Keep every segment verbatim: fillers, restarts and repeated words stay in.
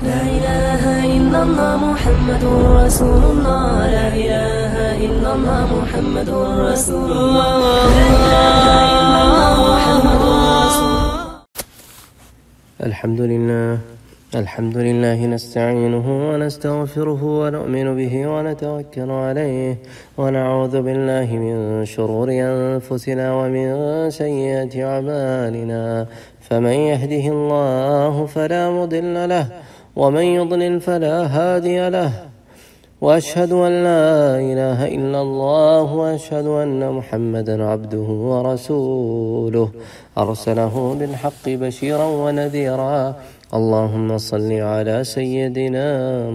لا إله إلا الله محمد رسول الله لا إله إلا الله محمد رسول الله لا إله إلا الله محمد رسول الله. الحمد لله الحمد لله نستعينه ونستغفره ونؤمن به ونتوكل عليه ونعوذ بالله من شرور أنفسنا ومن سيئات أعمالنا فمن يهده الله فلا مضل له ومن يضلل فلا هادي له وأشهد أن لا إله إلا الله وأشهد أن محمدا عبده ورسوله أرسله بالحق بشيرا ونذيرا. اللهم صل على سيدنا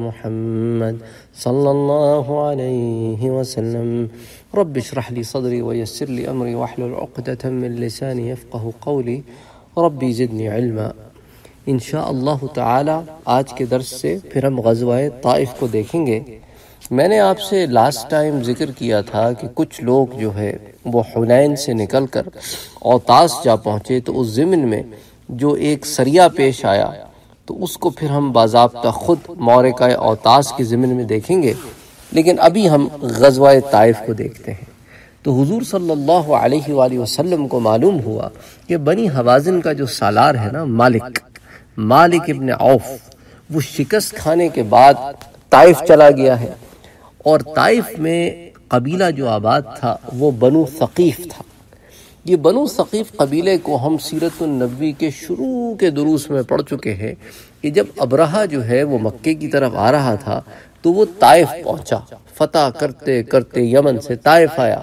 محمد صلى الله عليه وسلم. رب اشرح لي صدري ويسر لي أمري واحلل عقدة من لساني يفقه قولي ربي زدني علما. انشاءاللہ تعالی آج کے درس سے پھر ہم غزوہ طائف کو دیکھیں گے. میں نے آپ سے لاسٹ ٹائم ذکر کیا تھا کہ کچھ لوگ جو ہے وہ حنین سے نکل کر اوطاس جا پہنچے، تو اس ضمن میں جو ایک سریہ پیش آیا تو اس کو پھر ہم باضابطہ خود معرکہ اوطاس کے ضمن میں دیکھیں گے. لیکن ابھی ہم غزوہ طائف کو دیکھتے ہیں. تو حضور صلی اللہ علیہ وآلہ وسلم کو معلوم ہوا کہ بنی حوازن کا جو سالار ہے نا مالک مالک ابن عوف، وہ شکست کھانے کے بعد طائف چلا گیا ہے. اور طائف میں قبیلہ جو آباد تھا وہ بنو ثقیف تھا. یہ بنو ثقیف قبیلے کو ہم سیرت النبوی کے شروع کے دروس میں پڑھ چکے ہیں کہ جب ابرہہ جو ہے وہ مکے کی طرف آ رہا تھا تو وہ طائف پہنچا، فتح کرتے کرتے یمن سے طائف آیا.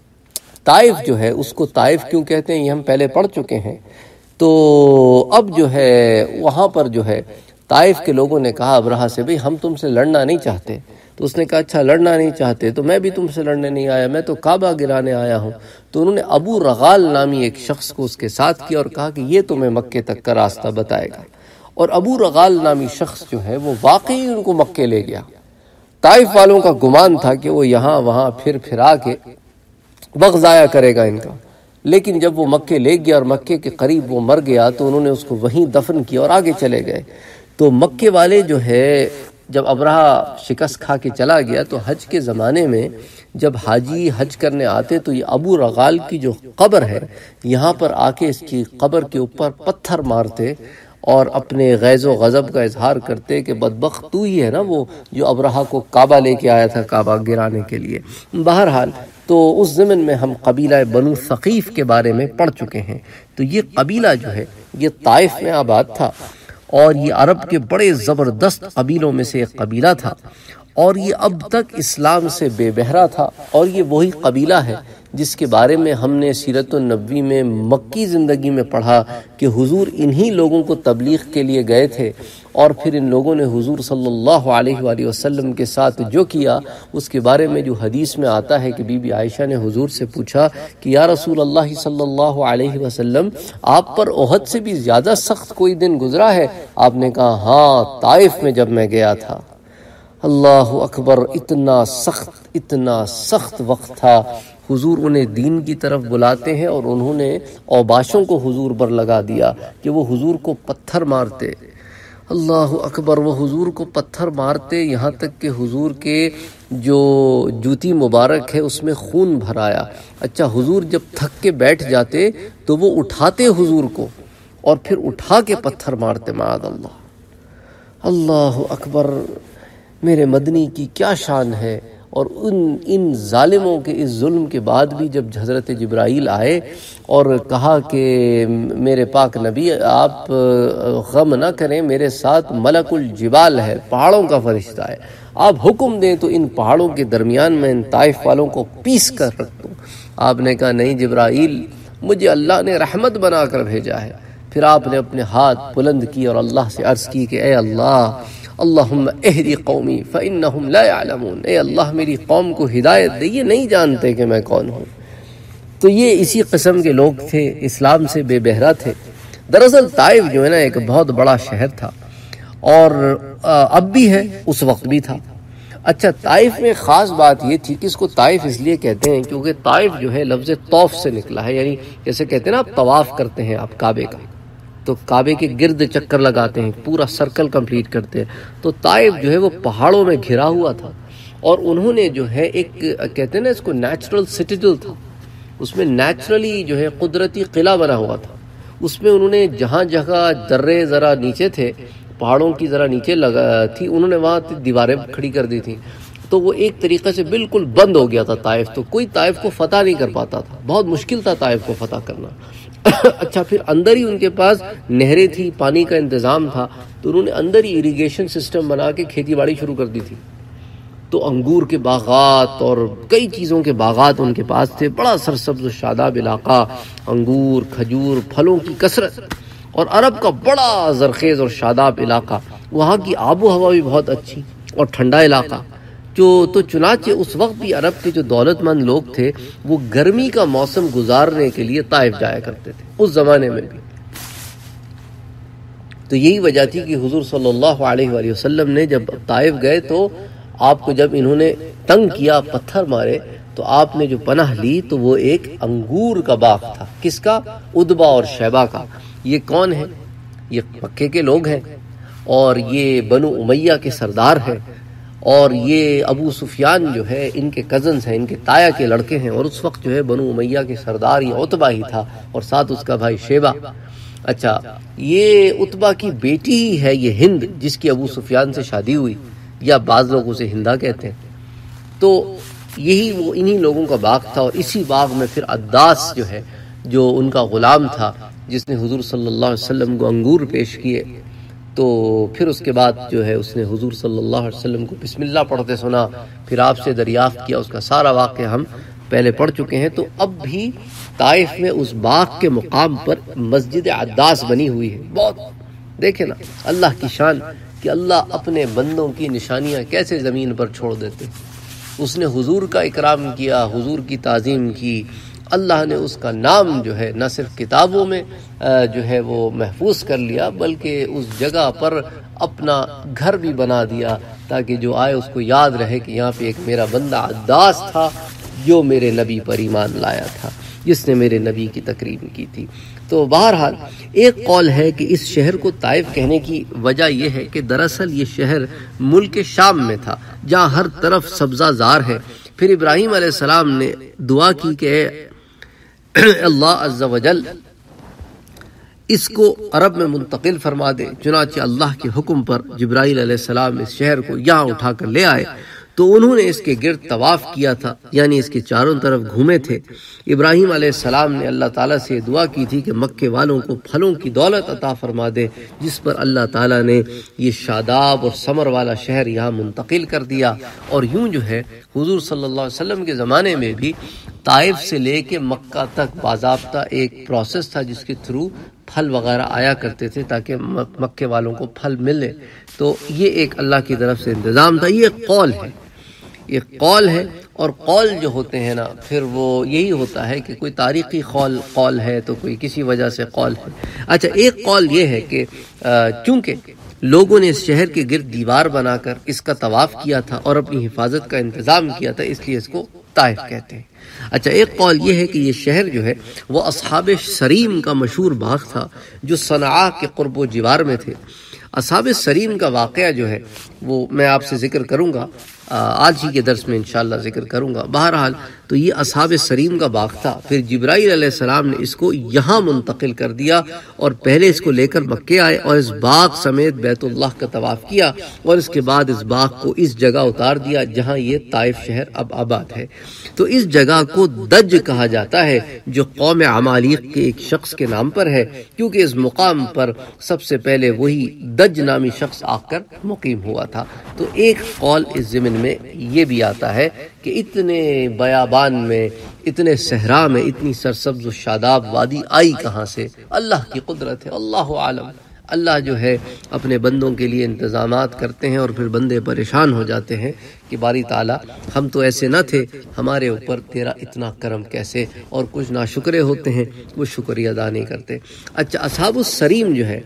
طائف جو ہے اس کو طائف کیوں کہتے ہیں یہ ہم پہلے پڑھ چکے ہیں. تو اب جو ہے وہاں پر جو ہے طائف کے لوگوں نے کہا ابرہہ سے بھئی ہم تم سے لڑنا نہیں چاہتے. تو اس نے کہا اچھا لڑنا نہیں چاہتے تو میں بھی تم سے لڑنے نہیں آیا، میں تو کعبہ گرانے آیا ہوں. تو انہوں نے ابو رغال نامی ایک شخص کو اس کے ساتھ کیا اور کہا کہ یہ تمہیں مکے تک کا راستہ بتائے گا. اور ابو رغال نامی شخص جو ہے وہ واقعی ان کو مکے لے گیا. طائف والوں کا گمان تھا کہ وہ یہاں وہاں پھر پھرا کے وقت ضائع کرے گا ان کا، لیکن جب وہ مکے لے گیا اور مکے کے قریب وہ مر گیا تو انہوں نے اس کو وہیں دفن کیا اور آگے چلے گئے. تو مکے والے جو ہے جب ابرہہ شکست کھا کے چلا گیا تو حج کے زمانے میں جب حاجی حج کرنے آتے تو یہ ابو رغال کی جو قبر ہے یہاں پر آ کے اس کی قبر کے اوپر پتھر مارتے اور اپنے غیظ و غضب کا اظہار کرتے کہ بدبخت تو ہی ہے نا وہ جو ابرہہ کو کعبہ لے کے آیا تھا کعبہ گرانے کے لیے. بہرحال تو اس ضمن میں ہم قبیلہ بنو ثقیف کے بارے میں پڑھ چکے ہیں. تو یہ قبیلہ جو ہے یہ طائف میں آباد تھا اور یہ عرب کے بڑے زبردست قبیلوں میں سے ایک قبیلہ تھا اور یہ اب تک اسلام سے بے بہرا تھا. اور یہ وہی قبیلہ ہے جس کے بارے میں ہم نے سیرت النبوی میں مکی زندگی میں پڑھا کہ حضور انہی لوگوں کو تبلیغ کے لیے گئے تھے اور پھر ان لوگوں نے حضور صلی اللہ علیہ وآلہ وسلم کے ساتھ جو کیا اس کے بارے میں جو حدیث میں آتا ہے کہ بی بی عائشہ نے حضور سے پوچھا کہ یا رسول اللہ صلی اللہ علیہ وسلم آپ پر احد سے بھی زیادہ سخت کوئی دن گزرا ہے؟ آپ نے کہا ہاں طائف میں جب میں گیا تھا. اللہ اکبر، اتنا سخت اتنا سخت وقت تھا. حضور انہیں دین کی طرف بلاتے ہیں اور انہوں نے اوباشوں کو حضور پر لگا دیا کہ وہ حضور کو پتھر مارتے. اللہ اکبر، وہ حضور کو پتھر مارتے یہاں تک کہ حضور کے جو جوتی مبارک ہے اس میں خون بھر آیا. اچھا حضور جب تھک کے بیٹھ جاتے تو وہ اٹھاتے حضور کو اور پھر اٹھا کے پتھر مارتے. معاذ اللہ. اللہ اکبر، میرے مدنی کی کیا شان ہے. اور ان ان ظالموں کے اس ظلم کے بعد بھی جب حضرت جبرائیل آئے اور کہا کہ میرے پاک نبی آپ غم نہ کریں، میرے ساتھ ملک الجبال ہے، پہاڑوں کا فرشتہ ہے، آپ حکم دیں تو ان پہاڑوں کے درمیان میں ان طائف والوں کو پیس کر رکھ دوں. آپ نے کہا نہیں جبرائیل، مجھے اللہ نے رحمت بنا کر بھیجا ہے. پھر آپ نے اپنے ہاتھ بلند کی اور اللہ سے عرض کی کہ اے اللہ اللہم اہدی قومی فإنہم لا يعلمون، اے اللہ میری قوم کو ہدایت دے، یہ نہیں جانتے کہ میں کون ہوں. تو یہ اسی قسم کے لوگ تھے، اسلام سے بے بہرا تھے. دراصل طائف جو ہے نا ایک بہت بڑا شہر تھا اور اب بھی ہے، اس وقت بھی تھا. اچھا طائف میں خاص بات یہ تھی کہ اس کو طائف اس لیے کہتے ہیں کیونکہ طائف جو ہے لفظ طوف سے نکلا ہے، یعنی جیسے کہتے ہیں نا آپ طواف کرتے ہیں آپ کعبے کا. تو کعبے کے گرد چکر لگاتے ہیں، پورا سرکل کمپلیٹ کرتے ہیں. تو طائف جو ہے وہ پہاڑوں میں گھرا ہوا تھا، اور انہوں نے جو ہے ایک کہتے ہیں نا اس کو نیچرل سٹیڈل تھا، اس میں نیچرلی جو ہے قدرتی قلعہ بنا ہوا تھا. اس میں انہوں نے جہاں جگہ درے ذرا نیچے تھے، پہاڑوں کی ذرا نیچے لگا تھی، انہوں نے وہاں دیواریں کھڑی کر دی تھیں. تو وہ ایک طریقے سے بالکل بند ہو گیا تھا طائف. تو کوئی طائف کو فتح نہیں کر پاتا تھا، بہت مشکل تھا طائف کو فتح کرنا. اچھا پھر اندر ہی ان کے پاس نہریں تھی، پانی کا انتظام تھا، تو انہوں نے اندر ہی اریگیشن سسٹم بنا کے کھیتی باڑی شروع کر دی تھی. تو انگور کے باغات اور کئی چیزوں کے باغات ان کے پاس تھے، بڑا سرسبز و شاداب علاقہ، انگور، کھجور، پھلوں کی کثرت، اور عرب کا بڑا زرخیز اور شاداب علاقہ. وہاں کی آب و ہوا بھی بہت اچھی اور ٹھنڈا علاقہ. جو تو چنانچہ اس وقت بھی عرب کے جو دولت مند لوگ تھے وہ گرمی کا موسم گزارنے کے لیے طائف جایا کرتے تھے اس زمانے میں بھی. تو یہی وجہ تھی کہ حضور صلی اللہ علیہ وآلہ وسلم نے جب طائف گئے تو آپ کو جب انہوں نے تنگ کیا، پتھر مارے، تو آپ نے جو پناہ لی تو وہ ایک انگور کا باغ تھا. کس کا؟ ادبا اور شیبہ کا. یہ کون ہے؟ یہ مکے کے لوگ ہیں، اور یہ بنو امیہ کے سردار ہیں، اور یہ ابو سفیان جو ہے ان کے کزنز ہیں، ان کے تایا کے لڑکے ہیں. اور اس وقت جو ہے بنو امیہ کے سردار یہ عتبہ ہی تھا، اور ساتھ اس کا بھائی شیبہ. اچھا یہ عتبہ کی بیٹی ہی ہے یہ ہند، جس کی ابو سفیان سے شادی ہوئی، یا بعض لوگ اسے ہندا کہتے ہیں. تو یہی وہ انہی لوگوں کا باغ تھا. اور اسی باغ میں پھر عداس جو ہے، جو ان کا غلام تھا، جس نے حضور صلی اللہ علیہ وسلم کو انگور پیش کیے، تو پھر اس کے بعد جو ہے اس نے حضور صلی اللہ علیہ وسلم کو بسم اللہ پڑھتے سنا، پھر آپ سے دریافت کیا. اس کا سارا واقعہ ہم پہلے پڑھ چکے ہیں. تو اب بھی طائف میں اس باغ کے مقام پر مسجد عداس بنی ہوئی ہے. بہت دیکھیں نا اللہ کی شان کہ اللہ اپنے بندوں کی نشانیاں کیسے زمین پر چھوڑ دیتے. اس نے حضور کا اکرام کیا، حضور کی تعظیم کی. اللہ نے اس کا نام جو ہے نہ صرف کتابوں میں جو ہے وہ محفوظ کر لیا، بلکہ اس جگہ پر اپنا گھر بھی بنا دیا، تاکہ جو آئے اس کو یاد رہے کہ یہاں پہ ایک میرا بندہ عداس تھا جو میرے نبی پر ایمان لایا تھا، جس نے میرے نبی کی تکریم کی تھی. تو بہرحال ایک قول ہے کہ اس شہر کو طائف کہنے کی وجہ یہ ہے کہ دراصل یہ شہر ملک شام میں تھا، جہاں ہر طرف سبزہ زار ہے. پھر ابراہیم علیہ السلام نے دعا کی کہ اللہ عز و جل اس کو عرب میں منتقل فرما دے. چنانچہ اللہ کے حکم پر جبرائیل علیہ السلام اس شہر کو یہاں اٹھا کر لے آئے. تو انہوں نے اس کے گرد طواف کیا تھا، یعنی اس کے چاروں طرف گھومے تھے. ابراہیم علیہ السلام نے اللہ تعالیٰ سے دعا کی تھی کہ مکے والوں کو پھلوں کی دولت عطا فرما دے، جس پر اللہ تعالیٰ نے یہ شاداب اور ثمر والا شہر یہاں منتقل کر دیا. اور یوں جو ہے حضور صلی اللہ علیہ وسلم کے زمانے میں بھی طائف سے لے کے مکہ تک باضابطہ ایک پروسیس تھا جس کے تھرو پھل وغیرہ آیا کرتے تھے تاکہ مکے والوں کو پھل ملے. تو یہ ایک اللہ کی طرف سے انتظام تھا. یہ قول ہے، یہ قول ہے. اور قول جو ہوتے ہیں نا پھر وہ یہی ہوتا ہے کہ کوئی تاریخی قول قول ہے تو کوئی کسی وجہ سے قول ہے. اچھا ایک قول یہ ہے کہ چونکہ لوگوں نے اس شہر کے گرد دیوار بنا کر اس کا طواف کیا تھا اور اپنی حفاظت کا انتظام کیا تھا، اس لیے اس کو طائف کہتے ہیں. اچھا ایک قول یہ ہے کہ یہ شہر جو ہے وہ اصحاب سریم کا مشہور باغ تھا جو صنعاء کے قرب و جوار میں تھے. اصحاب سریم کا واقعہ جو ہے وہ میں آپ سے ذکر کروں گا، آج ہی کے درس میں انشاءاللہ ذکر کروں گا. بہرحال تو یہ اصحاب سریم کا باغ تھا. پھر جبرائیل علیہ السلام نے اس کو یہاں منتقل کر دیا، اور پہلے اس کو لے کر مکے آئے اور اس باغ سمیت بیت اللہ کا طواف کیا، اور اس کے بعد اس باغ کو اس جگہ اتار دیا جہاں یہ طائف شہر اب آباد ہے. تو اس جگہ کو دج کہا جاتا ہے، جو قوم عمالیق کے ایک شخص کے نام پر ہے، کیونکہ اس مقام پر سب سے پہلے وہی دج نامی شخص آ کر مقیم ہوا تھا. تو ایک قول اس ضمن میں یہ بھی آتا ہے کہ اتنے بیابان میں، اتنے صحرا میں اتنی سرسبز و شاداب وادی آئی کہاں سے؟ اللہ کی قدرت ہے، اللہ عالم. اللہ جو ہے اپنے بندوں کے لیے انتظامات کرتے ہیں اور پھر بندے پریشان ہو جاتے ہیں کہ باری تعالیٰ ہم تو ایسے نہ تھے، ہمارے اوپر تیرا اتنا کرم کیسے؟ اور کچھ ناشکرے ہوتے ہیں، وہ شکریہ ادا نہیں کرتے. اچھا اصحاب السریم جو ہے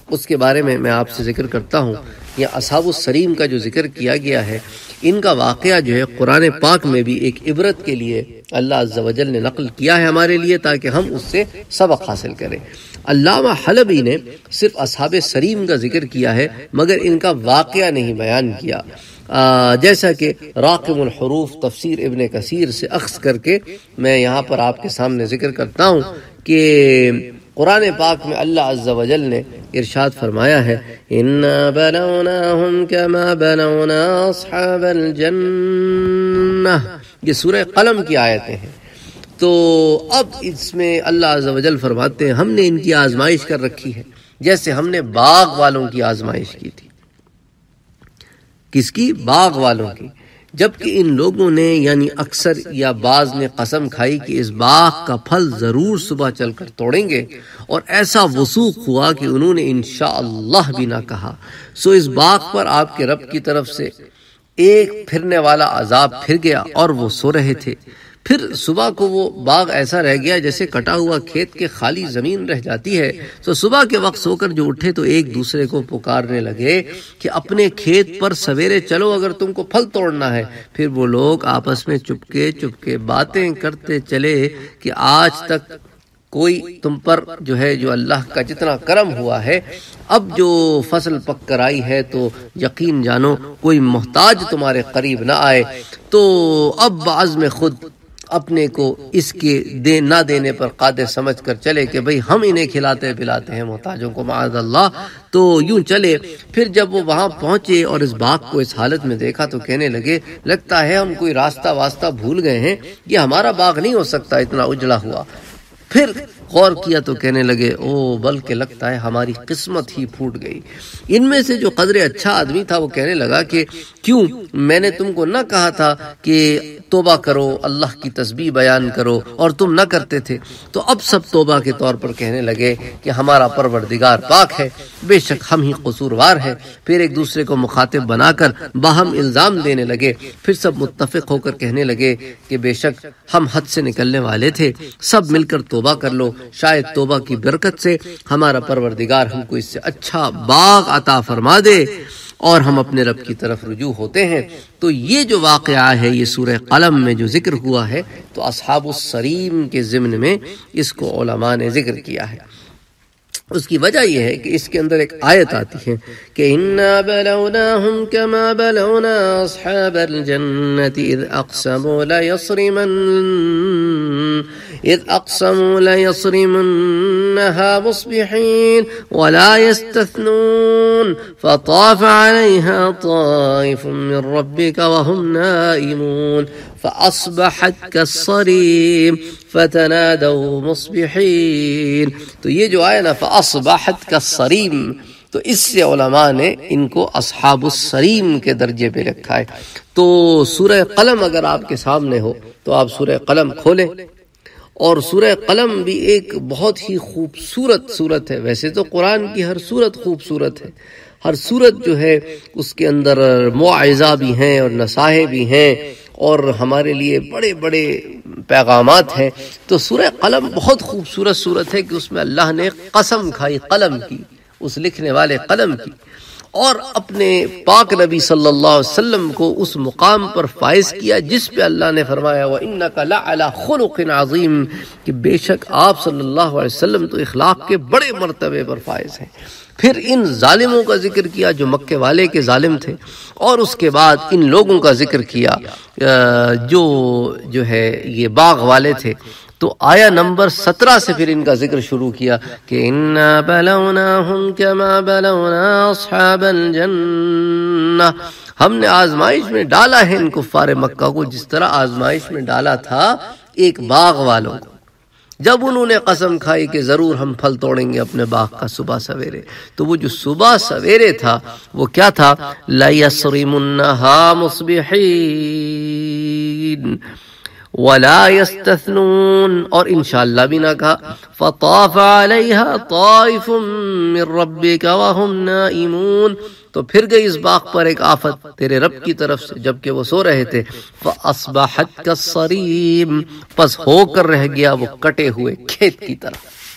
اس کے بارے میں میں آپ سے ذکر کرتا ہوں. یا اصحاب السریم کا جو ذکر کیا گیا ہے، ان کا واقعہ جو ہے قرآن پاک میں بھی ایک عبرت کے لیے اللہ عز و جل نے نقل کیا ہے ہمارے لیے، تاکہ ہم اس سے سبق حاصل کریں. علامہ حلبی نے صرف اصحاب سریم کا ذکر کیا ہے مگر ان کا واقعہ نہیں بیان کیا، جیسا کہ راقم الحروف تفسیر ابن کثیر سے اخذ کر کے میں یہاں پر آپ کے سامنے ذکر کرتا ہوں کہ قرآن پاک میں اللہ عز و جل نے ارشاد فرمایا ہے اِنَّا بَلَوْنَاهُمْ كَمَا بَلَوْنَا أَصْحَابَ الْجَنَّةِ. یہ سورہ قلم کی آیتیں ہیں. تو اب اس میں اللہ عز و جل فرماتے ہیں ہم نے ان کی آزمائش کر رکھی ہے جیسے ہم نے باغ والوں کی آزمائش کی تھی. کس کی؟ باغ والوں کی. جبکہ ان لوگوں نے یعنی اکثر یا بعض نے قسم کھائی کہ اس باغ کا پھل ضرور صبح چل کر توڑیں گے، اور ایسا وثوق ہوا کہ انہوں نے انشاءاللہ بھی نہ کہا. سو اس باغ پر آپ کے رب کی طرف سے ایک پھرنے والا عذاب پھر گیا اور وہ سو رہے تھے. پھر صبح کو وہ باغ ایسا رہ گیا جیسے کٹا ہوا کھیت کے خالی زمین رہ جاتی ہے. تو صبح کے وقت سو کر جو اٹھے تو ایک دوسرے کو پکارنے لگے کہ اپنے کھیت پر سویرے چلو اگر تم کو پھل توڑنا ہے. پھر وہ لوگ آپس میں چپکے چپکے باتیں کرتے چلے کہ آج تک کوئی تم پر جو ہے جو اللہ کا جتنا کرم ہوا ہے، اب جو فصل پک کر آئی ہے تو یقین جانو کوئی محتاج تمہارے قریب نہ آئے. تو اب بعض میں خود اپنے کو اس کے دے نہ دینے پر قادر سمجھ کر چلے کہ بھئی ہم انہیں کھلاتے پلاتے ہیں محتاجوں کو، معاذ اللہ. تو یوں چلے. پھر جب وہ وہاں پہنچے اور اس باغ کو اس حالت میں دیکھا تو کہنے لگے لگتا ہے ہم کوئی راستہ واسطہ بھول گئے ہیں، یہ ہمارا باغ نہیں ہو سکتا اتنا اجڑا ہوا. پھر غور کیا تو کہنے لگے او بلکہ لگتا ہے ہماری قسمت ہی پھوٹ گئی. ان میں سے جو قدر اچھا آدمی تھا وہ کہنے لگا کہ کیوں میں نے تم کو نہ کہا تھا کہ توبہ کرو، اللہ کی تسبیح بیان کرو، اور تم نہ کرتے تھے. تو اب سب توبہ کے طور پر کہنے لگے کہ ہمارا پروردگار پاک ہے، بے شک ہم ہی قصوروار ہیں. پھر ایک دوسرے کو مخاطب بنا کر باہم الزام دینے لگے. پھر سب متفق ہو کر کہنے لگے کہ بے شک ہم حد سے نکلنے والے تھے، سب مل کر توبہ کر لو، شاید توبہ کی برکت سے ہمارا پروردگار ہم کو اس سے اچھا باغ عطا فرما دے اور ہم اپنے رب کی طرف رجوع ہوتے ہیں. تو یہ جو واقعہ ہے یہ سورہ قلم میں جو ذکر ہوا ہے تو اصحاب السریم کے ضمن میں اس کو علماء نے ذکر کیا ہے. اس کی وجہ یہ ہے کہ اس کے اندر ایک آیت آتی ہے کہ اِنَّا بَلَوْنَاهُمْ كَمَا بَلَوْنَا أَصْحَابَ الْجَنَّةِ إِذْ أَقْسَمُوا لَيَصْرِمَنَّ إِذْ أَقْسَمُوا لَيَصْرِمُنَّهَا مُصْبِحِينَ وَلَا يَسْتَثْنُونَ فَطَافَ عَلَيْهَا طَائِفٌ مِّن رَّبِّكَ وَهُمْ نَائِمُونَ فَأَصْبَحَتْ كَالصَّرِيمِ فَتَنَادَوْا مُصْبِحِينَ. تو یہ جو آیا نا فَأَصْبَحَتْ كَالصَّرِيمِ، تو اس سے علماء نے ان کو اصحاب السریم کے درجے پہ رکھا ہے. تو سورہ قلم اگر آپ کے سامنے ہو تو آپ سورہ قلم کھولیں، اور سورہ قلم بھی ایک بہت ہی خوبصورت سورت ہے. ویسے تو قرآن کی ہر سورت خوبصورت ہے، ہر سورت جو ہے اس کے اندر موعظہ بھی ہیں اور نصائح بھی ہیں اور ہمارے لیے بڑے بڑے پیغامات ہیں. تو سورہ قلم بہت خوبصورت سورت ہے کہ اس میں اللہ نے قسم کھائی قلم کی، اس لکھنے والے قلم کی، اور اپنے پاک نبی صلی اللہ علیہ وسلم کو اس مقام پر فائز کیا جس پہ اللہ نے فرمایا وَإِنَّكَ لَعَلَى خُلُقٍ عَظِيمٍ، کہ بے شک آپ صلی اللہ علیہ وسلم تو اخلاق کے بڑے مرتبے پر فائز ہیں. پھر ان ظالموں کا ذکر کیا جو مکے والے کے ظالم تھے، اور اس کے بعد ان لوگوں کا ذکر کیا جو جو ہے یہ باغ والے تھے. تو آیا نمبر سترہ سے پھر ان کا ذکر شروع کیا کہ اِنَّا بَلَوْنَاهُمْ كَمَا بَلَوْنَا أَصْحَابَ الْجَنَّةِ، ہم نے آزمائش میں ڈالا ہے ان کفار مکہ کو جس طرح آزمائش میں ڈالا تھا ایک باغ والوں کو جب انہوں نے قسم کھائی کہ ضرور ہم پھل توڑیں گے اپنے باغ کا صبح سویرے. تو وہ جو صبح سویرے تھا وہ کیا تھا؟ لَيَصْرِمُنَّهَا مُصْبِحِينَ وَلَا يَسْتَثْنُونَ، اور انشاءاللہ بھی نہ کہا. فَطَافَ عَلَيْهَا طَائِفٌ مِّن رَّبِّكَ وَهُمْ نَائِمُونَ، تو پھر گئی اس باغ پر ایک آفت تیرے رب کی طرف سے جبکہ وہ سو رہے تھے. فَأَصْبَحَتْ كَالصَّرِيمِ، پس ہو کر رہ گیا وہ کٹے ہوئے کھیت کی طرح.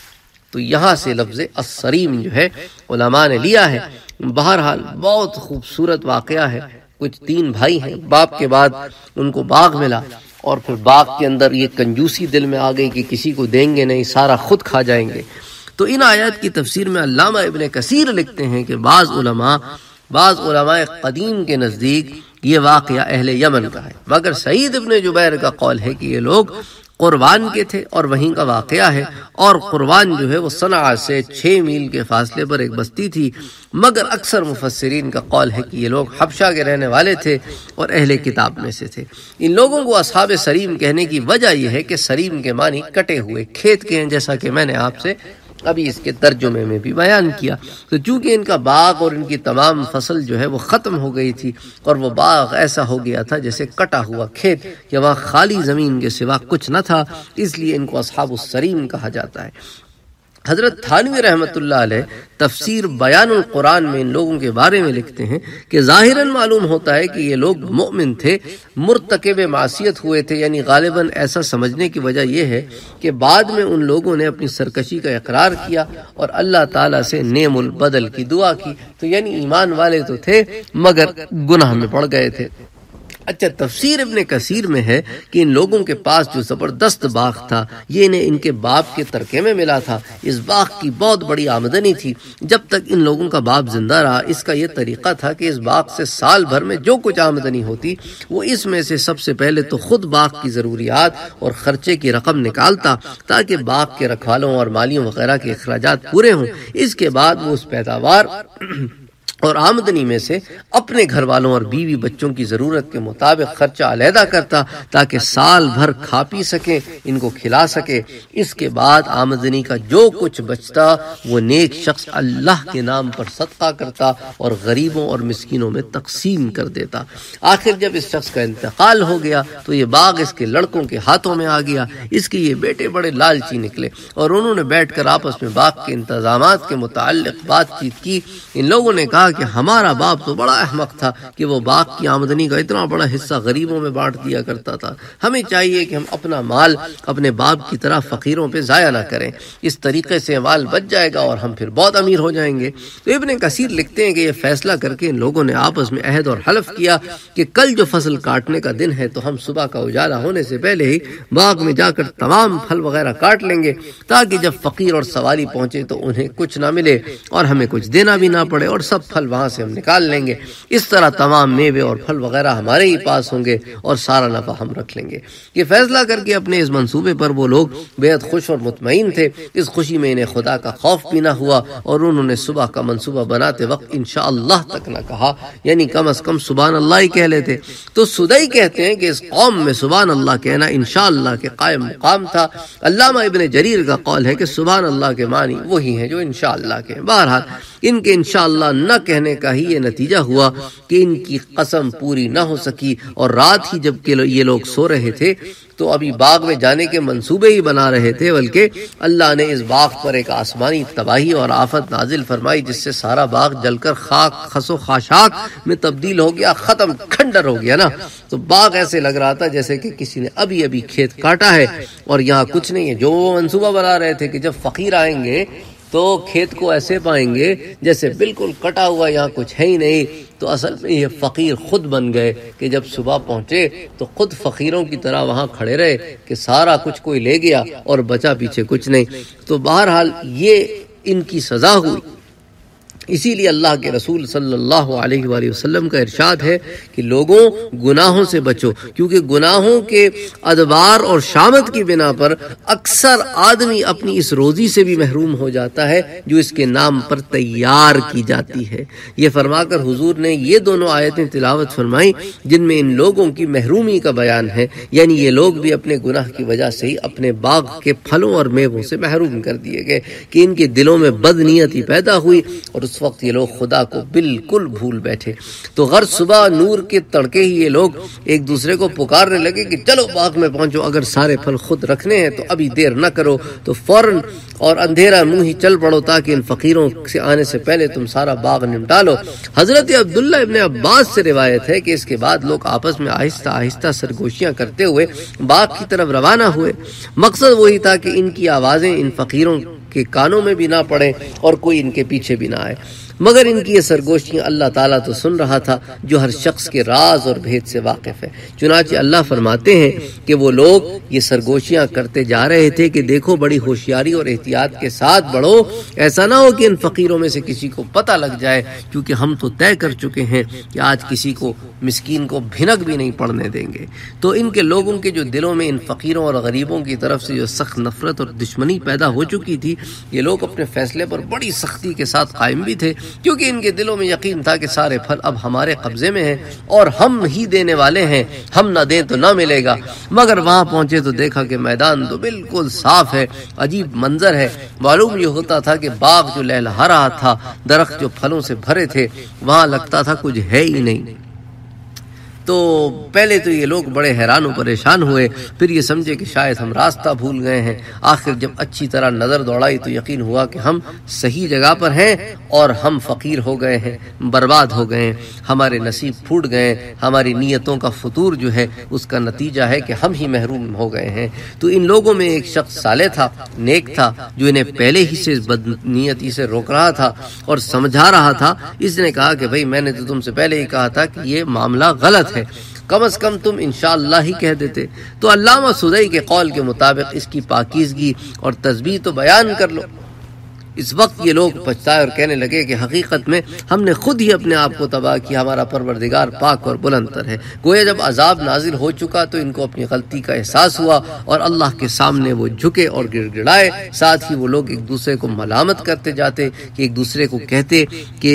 تو یہاں سے لفظ السریم جو ہے علماء نے لیا ہے۔ بہرحال بہت خوبصورت واقعہ ہے۔ کچھ تین بھائی ہیں، باپ کے بعد ان کو باغ ملا، اور پھر باغ کے اندر یہ کنجوسی دل میں آ گئی کہ کسی کو دیں گے نہیں، سارا خود کھا جائیں گے۔ تو ان آیات کی تفسیر میں علامہ ابن کثیر لکھتے ہیں کہ بعض علماء بعض علماء قدیم کے نزدیک یہ واقعہ اہل یمن کا ہے، مگر سعید ابن جبیر کا قول ہے کہ یہ لوگ قروان کے تھے اور وہیں کا واقعہ ہے، اور قروان جو ہے وہ صنعاء سے چھ میل کے فاصلے پر ایک بستی تھی، مگر اکثر مفسرین کا قول ہے کہ یہ لوگ حبشہ کے رہنے والے تھے اور اہل کتاب میں سے تھے۔ ان لوگوں کو اصحاب سریم کہنے کی وجہ یہ ہے کہ سریم کے معنی کٹے ہوئے کھیت کے ہیں، جیسا کہ میں نے آپ سے ابھی اس کے ترجمے میں بھی بیان کیا۔ تو چونکہ ان کا باغ اور ان کی تمام فصل جو ہے وہ ختم ہو گئی تھی، اور وہ باغ ایسا ہو گیا تھا جیسے کٹا ہوا کھیت، کہ وہاں خالی زمین کے سوا کچھ نہ تھا، اس لیے ان کو اصحاب السریم کہا جاتا ہے۔ حضرت تھانوی رحمۃ اللہ علیہ تفسیر بیان القرآن میں ان لوگوں کے بارے میں لکھتے ہیں کہ ظاہراً معلوم ہوتا ہے کہ یہ لوگ مؤمن تھے، مرتکب معصیت ہوئے تھے، یعنی غالباً ایسا سمجھنے کی وجہ یہ ہے کہ بعد میں ان لوگوں نے اپنی سرکشی کا اقرار کیا اور اللہ تعالیٰ سے نعم البدل کی دعا کی، تو یعنی ایمان والے تو تھے مگر گناہ میں پڑ گئے تھے۔ اچھا، تفسیر ابن کثیر میں ہے کہ ان لوگوں کے پاس جو زبردست باغ تھا یہ انہیں ان کے باپ کے ترکے میں ملا تھا۔ اس باغ کی بہت بڑی آمدنی تھی۔ جب تک ان لوگوں کا باپ زندہ رہا، اس کا یہ طریقہ تھا کہ اس باغ سے سال بھر میں جو کچھ آمدنی ہوتی وہ اس میں سے سب سے پہلے تو خود باغ کی ضروریات اور خرچے کی رقم نکالتا تاکہ باغ کے رکھوالوں اور مالیوں وغیرہ کے اخراجات پورے ہوں۔ اس کے بعد وہ اس پیداوار اور آمدنی میں سے اپنے گھر والوں اور بیوی بچوں کی ضرورت کے مطابق خرچہ علیحدہ کرتا تاکہ سال بھر کھا پی سکے، ان کو کھلا سکے۔ اس کے بعد آمدنی کا جو کچھ بچتا وہ نیک شخص اللہ کے نام پر صدقہ کرتا اور غریبوں اور مسکینوں میں تقسیم کر دیتا۔ آخر جب اس شخص کا انتقال ہو گیا تو یہ باغ اس کے لڑکوں کے ہاتھوں میں آ گیا۔ اس کے یہ بیٹے بڑے لالچی نکلے اور انہوں نے بیٹھ کر آپس میں باغ کے انتظامات کے متعلق بات چیت کی۔ ان لوگوں نے کہا کہ ہمارا باپ تو بڑا احمق تھا کہ وہ باغ کی آمدنی کا اتنا بڑا حصہ غریبوں میں بانٹ دیا کرتا تھا۔ ہمیں چاہیے کہ ہم اپنا مال اپنے باپ کی طرح فقیروں پہ ضائع نہ کریں، اس طریقے سے مال بچ جائے گا اور ہم پھر بہت امیر ہو جائیں گے۔ تو ابن کثیر لکھتے ہیں کہ یہ فیصلہ کر کے ان لوگوں نے آپس میں عہد اور حلف کیا کہ کل جو فصل کاٹنے کا دن ہے تو ہم صبح کا اجالا ہونے سے پہلے ہی باغ میں جا کر تمام پھل وغیرہ کاٹ لیں گے تاکہ جب فقیر اور سوالی پہنچے تو انہیں کچھ نہ ملے اور ہمیں کچھ دینا بھی نہ پڑے، اور سب پھل وہاں سے ہم نکال لیں گے۔ اس طرح تمام میوے اور پھل وغیرہ ہمارے ہی پاس ہوں گے اور سارا نفع ہم رکھ لیں گے۔ یہ فیصلہ کر کے اپنے اس منصوبے پر وہ لوگ بےحد خوش اور مطمئن تھے۔ اس خوشی میں انہیں خدا کا خوف بھی نہ ہوا اور انہوں نے صبح کا منصوبہ بناتے وقت انشاءاللہ تک نہ کہا، یعنی کم از کم سبحان اللہ ہی کہہ لیتے۔ تو سدئی کہتے ہیں کہ اس قوم میں سبحان اللہ کہنا انشاءاللہ کے قائم مقام تھا۔ علامہ ابن جریر کا قول ہے کہ سبحان اللہ کے معنی وہی ہیں جو انشاءاللہ کے ہیں۔ بہرحال ان کے انشاءاللہ نہ کہنے کا ہی یہ نتیجہ ہوا کہ ان کی قسم پوری نہ ہو سکی، اور رات ہی جب کہ یہ لوگ سو رہے تھے تو ابھی باغ میں جانے کے منصوبے ہی بنا رہے تھے، بلکہ اللہ نے اس باغ پر ایک آسمانی تباہی اور آفت نازل فرمائی جس سے سارا باغ جل کر خاک خس و خاشاک میں تبدیل ہو گیا، ختم کھنڈر ہو گیا نا۔ تو باغ ایسے لگ رہا تھا جیسے کہ کسی نے ابھی ابھی کھیت کاٹا ہے اور یہاں کچھ نہیں ہے۔ جو وہ منصوبہ بنا رہے تھے کہ جب فقیر آئیں گے تو کھیت کو ایسے پائیں گے جیسے بالکل کٹا ہوا، یہاں کچھ ہے ہی نہیں، تو اصل میں یہ فقیر خود بن گئے کہ جب صبح پہنچے تو خود فقیروں کی طرح وہاں کھڑے رہے کہ سارا کچھ کوئی لے گیا اور بچا پیچھے کچھ نہیں۔ تو بہرحال یہ ان کی سزا ہوئی۔ اسی لیے اللہ کے رسول صلی اللہ علیہ وآلہ وسلم کا ارشاد ہے کہ لوگوں گناہوں سے بچو، کیونکہ گناہوں کے ادبار اور شامت کی بنا پر اکثر آدمی اپنی اس روزی سے بھی محروم ہو جاتا ہے جو اس کے نام پر تیار کی جاتی ہے۔ یہ فرما کر حضور نے یہ دونوں آیتیں تلاوت فرمائیں جن میں ان لوگوں کی محرومی کا بیان ہے، یعنی یہ لوگ بھی اپنے گناہ کی وجہ سے ہی اپنے باغ کے پھلوں اور میووں سے محروم کر دیے گئے کہ ان کے دلوں میں بدنیتی پیدا ہوئی اور اس وقت یہ لوگ خدا کو بالکل بھول بیٹھے۔ تو غر صبح نور کے تڑکے ہی یہ لوگ ایک دوسرے کو پکارنے لگے کہ چلو باغ میں پہنچو، اگر سارے پھل خود رکھنے ہیں تو ابھی دیر نہ کرو، تو فوراً اور اندھیرا منہ ہی چل پڑو تاکہ ان فقیروں سے آنے سے پہلے تم سارا باغ نمٹا لو۔ حضرت عبداللہ ابن عباس سے روایت ہے کہ اس کے بعد لوگ آپس میں آہستہ آہستہ سرگوشیاں کرتے ہوئے باغ کی طرف روانہ ہوئے۔ مقصد وہی تھا کہ ان کی آوازیں ان فقیروں کے کانوں میں بھی نہ پڑے اور کوئی ان کے پیچھے بھی نہ آئے، مگر ان کی یہ سرگوشیاں اللہ تعالیٰ تو سن رہا تھا جو ہر شخص کے راز اور بھید سے واقف ہے۔ چنانچہ اللہ فرماتے ہیں کہ وہ لوگ یہ سرگوشیاں کرتے جا رہے تھے کہ دیکھو بڑی ہوشیاری اور احتیاط کے ساتھ بڑھو، ایسا نہ ہو کہ ان فقیروں میں سے کسی کو پتہ لگ جائے، کیونکہ ہم تو طے کر چکے ہیں کہ آج کسی کو مسکین کو بھنک بھی نہیں پڑنے دیں گے۔ تو ان کے لوگوں کے جو دلوں میں ان فقیروں اور غریبوں کی طرف سے جو سخت نفرت اور دشمنی پیدا ہو چکی تھی، یہ لوگ اپنے فیصلے پر بڑی سختی کے ساتھ قائم بھی تھے، کیونکہ ان کے دلوں میں یقین تھا کہ سارے پھل اب ہمارے قبضے میں ہیں اور ہم ہی دینے والے ہیں، ہم نہ دیں تو نہ ملے گا۔ مگر وہاں پہنچے تو دیکھا کہ میدان تو بالکل صاف ہے، عجیب منظر ہے۔ معلوم یہ ہوتا تھا کہ باغ جو لہلہا رہا تھا، درخت جو پھلوں سے بھرے تھے، وہاں لگتا تھا کچھ ہے ہی نہیں۔ تو پہلے تو یہ لوگ بڑے حیران و پریشان ہوئے، پھر یہ سمجھے کہ شاید ہم راستہ بھول گئے ہیں۔ آخر جب اچھی طرح نظر دوڑائی تو یقین ہوا کہ ہم صحیح جگہ پر ہیں اور ہم فقیر ہو گئے ہیں، برباد ہو گئے ہیں، ہمارے نصیب پھوٹ گئے، ہماری نیتوں کا فطور جو ہے اس کا نتیجہ ہے کہ ہم ہی محروم ہو گئے ہیں۔ تو ان لوگوں میں ایک شخص صالح تھا، نیک تھا، جو انہیں پہلے ہی سے بد نیتی سے روک رہا تھا اور سمجھا رہا تھا۔ اس نے کہا کہ بھئی میں نے تو تم سے پہلے ہی کہا تھا کہ یہ معاملہ غلط ہے، کم از کم تم انشاءاللہ ہی کہہ دیتے۔ تو علامہ سدئی کے قول کے مطابق اس کی پاکیزگی اور تسبیح تو بیان کر لو۔ اس وقت یہ لوگ پچھتائے اور کہنے لگے کہ حقیقت میں ہم نے خود ہی اپنے آپ کو تباہ کیا، ہمارا پروردگار پاک اور بلند تر ہے۔ گویا جب عذاب نازل ہو چکا تو ان کو اپنی غلطی کا احساس ہوا اور اللہ کے سامنے وہ جھکے اور گڑ گڑائے۔ ساتھ ہی وہ لوگ ایک دوسرے کو ملامت کرتے جاتے کہ ایک دوسرے کو کہتے کہ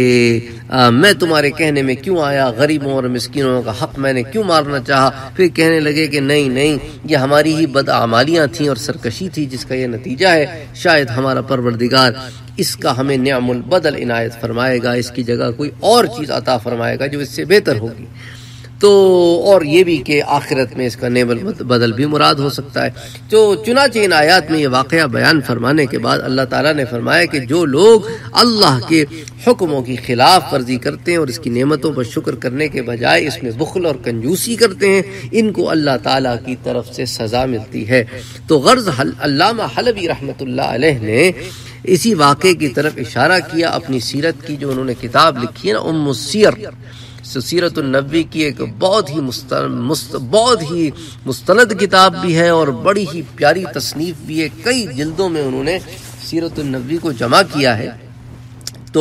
میں تمہارے کہنے میں کیوں آیا، غریبوں اور مسکینوں کا حق میں نے کیوں مارنا چاہا۔ پھر کہنے لگے کہ نہیں نہیں، یہ ہماری ہی بدعمالیاں تھیں اور سرکشی تھی جس کا یہ نتیجہ ہے، شاید ہمارا پروردگار اس کا ہمیں نعم البدل عنایت فرمائے گا، اس کی جگہ کوئی اور چیز عطا فرمائے گا جو اس سے بہتر ہوگی۔ تو اور یہ بھی کہ آخرت میں اس کا نعم البدل بھی مراد ہو سکتا ہے۔ تو چنانچہ ان آیات میں یہ واقعہ بیان فرمانے کے بعد اللہ تعالیٰ نے فرمایا کہ جو لوگ اللہ کے حکموں کی خلاف ورزی کرتے ہیں اور اس کی نعمتوں پر شکر کرنے کے بجائے اس میں بخل اور کنجوسی کرتے ہیں، ان کو اللہ تعالیٰ کی طرف سے سزا ملتی ہے۔ تو غرض علامہ حلبی رحمۃ اللہ علیہ نے اسی واقعے کی طرف اشارہ کیا اپنی سیرت کی جو انہوں نے کتاب لکھی ہے نا، ام السیر، سیرت النبی کی ایک بہت ہی مست بہت ہی مستند کتاب بھی ہے اور بڑی ہی پیاری تصنیف بھی ہے۔ کئی جلدوں میں انہوں نے سیرت النبی کو جمع کیا ہے۔ تو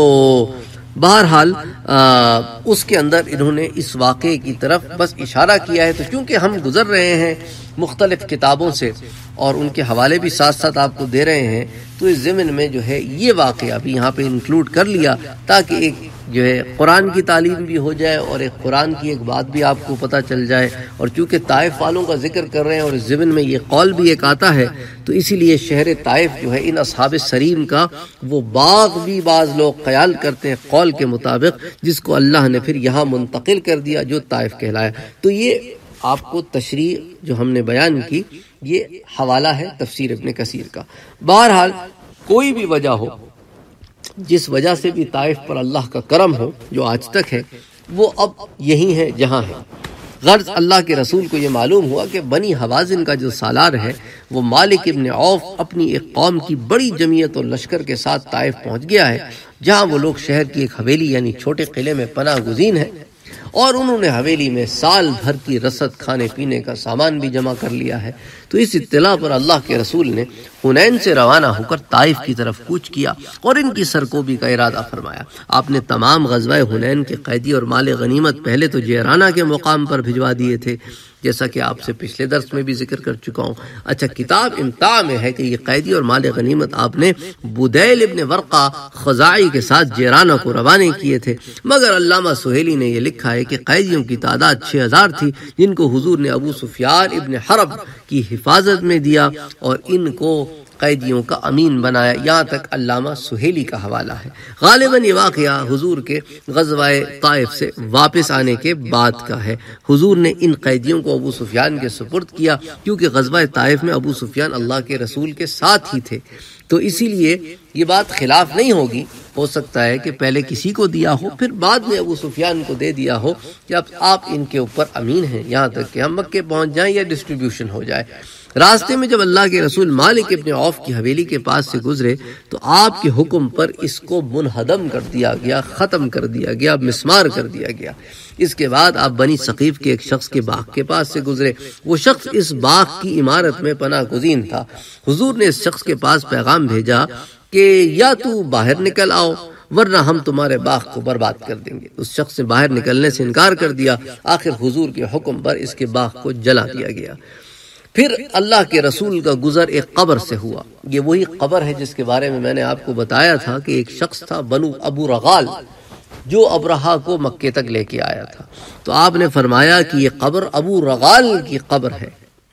بہرحال اس کے اندر انہوں نے اس واقعے کی طرف بس اشارہ کیا ہے۔ تو چونکہ ہم گزر رہے ہیں مختلف کتابوں سے اور ان کے حوالے بھی ساتھ ساتھ آپ کو دے رہے ہیں، تو اس ضمن میں جو ہے یہ واقعہ بھی یہاں پہ انکلوڈ کر لیا تاکہ ایک جو ہے قرآن کی تعلیم بھی ہو جائے اور ایک قرآن کی ایک بات بھی آپ کو پتہ چل جائے۔ اور چونکہ طائف والوں کا ذکر کر رہے ہیں اور اس ضمن میں یہ قول بھی ایک آتا ہے، تو اسی لیے شہر طائف جو ہے ان اصحاب سریم کا وہ باغ بھی بعض لوگ خیال کرتے ہیں قول کے مطابق، جس کو اللہ نے پھر یہاں منتقل کر دیا جو طائف کہلایا۔ تو یہ آپ کو تشریح جو ہم نے بیان کی یہ حوالہ ہے تفسیر ابن کثیر کا۔ بہرحال کوئی بھی وجہ ہو، جس وجہ سے بھی طائف پر اللہ کا کرم ہو جو آج تک ہے، وہ اب یہی ہے جہاں ہے۔ غرض اللہ کے رسول کو یہ معلوم ہوا کہ بنی حوازن کا جو سالار ہے وہ مالک ابن عوف اپنی ایک قوم کی بڑی جمعیت اور لشکر کے ساتھ طائف پہنچ گیا ہے، جہاں وہ لوگ شہر کی ایک حویلی یعنی چھوٹے قلعے میں پناہ گزین ہے، اور انہوں نے حویلی میں سال بھر کی رسد کھانے پینے کا سامان بھی جمع کر لیا ہے۔ تو اس اطلاع پر اللہ کے رسول نے حنین سے روانہ ہو کر طائف کی طرف کوچ کیا اور ان کی سرکوبی کا ارادہ فرمایا۔ آپ نے تمام غزوہ حنین کے قیدی اور مال غنیمت پہلے تو جیرانہ کے مقام پر بھجوا دیے تھے، جیسا کہ آپ سے پچھلے درس میں بھی ذکر کر چکا ہوں۔ اچھا، کتاب امتاع میں ہے کہ یہ قیدی اور مال غنیمت آپ نے بدیل ابن ورقہ خزاعی کے ساتھ جیرانہ کو روانے کیے تھے، مگر علامہ سہیلی نے یہ لکھا ہے کہ قیدیوں کی تعداد چھ ہزار تھی، جن کو حضور نے ابو سفیان ابن حرب کی حفاظت میں دیا اور ان کو قیدیوں کا امین بنایا۔ یہاں تک علامہ سہیلی کا حوالہ ہے۔ غالباً یہ واقعہ حضور کے غزوہ طائف سے واپس آنے کے بعد کا ہے۔ حضور نے ان قیدیوں کو ابو سفیان کے سپرد کیا کیونکہ غزوہ طائف میں ابو سفیان اللہ کے رسول کے ساتھ ہی تھے، تو اسی لیے یہ بات خلاف نہیں ہوگی۔ ہو سکتا ہے کہ پہلے کسی کو دیا ہو پھر بعد میں ابو سفیان کو دے دیا ہو کہ اب آپ ان کے اوپر امین ہیں یہاں تک کہ ہم مکے پہنچ جائیں یا ڈسٹریبیوشن ہو جائے۔ راستے میں جب اللہ کے رسول مالک ابن عوف کی حویلی کے پاس سے گزرے تو آپ کے حکم پر اس کو منہدم کر دیا گیا، ختم کر دیا گیا، مسمار کر دیا گیا۔ اس کے بعد آپ بنی ثقیف کے ایک شخص کے باغ کے پاس سے گزرے، وہ شخص اس باغ کی عمارت میں پناہ گزین تھا۔ حضور نے اس شخص کے پاس پیغام بھیجا کہ یا تو باہر نکل آؤ ورنہ ہم تمہارے باغ کو برباد کر دیں گے۔ اس شخص نے باہر نکلنے سے انکار کر دیا، آخر حضور کے حکم پر اس کے باغ کو جلا دیا گیا۔ پھر اللہ کے رسول کا گزر ایک قبر سے ہوا، یہ وہی قبر ہے جس کے بارے میں میں نے آپ کو بتایا تھا کہ ایک شخص تھا بنو ابو رغال جو ابرہا کو مکے تک لے کے آیا تھا، تو آپ نے فرمایا کہ یہ قبر ابو رغال کی قبر ہے۔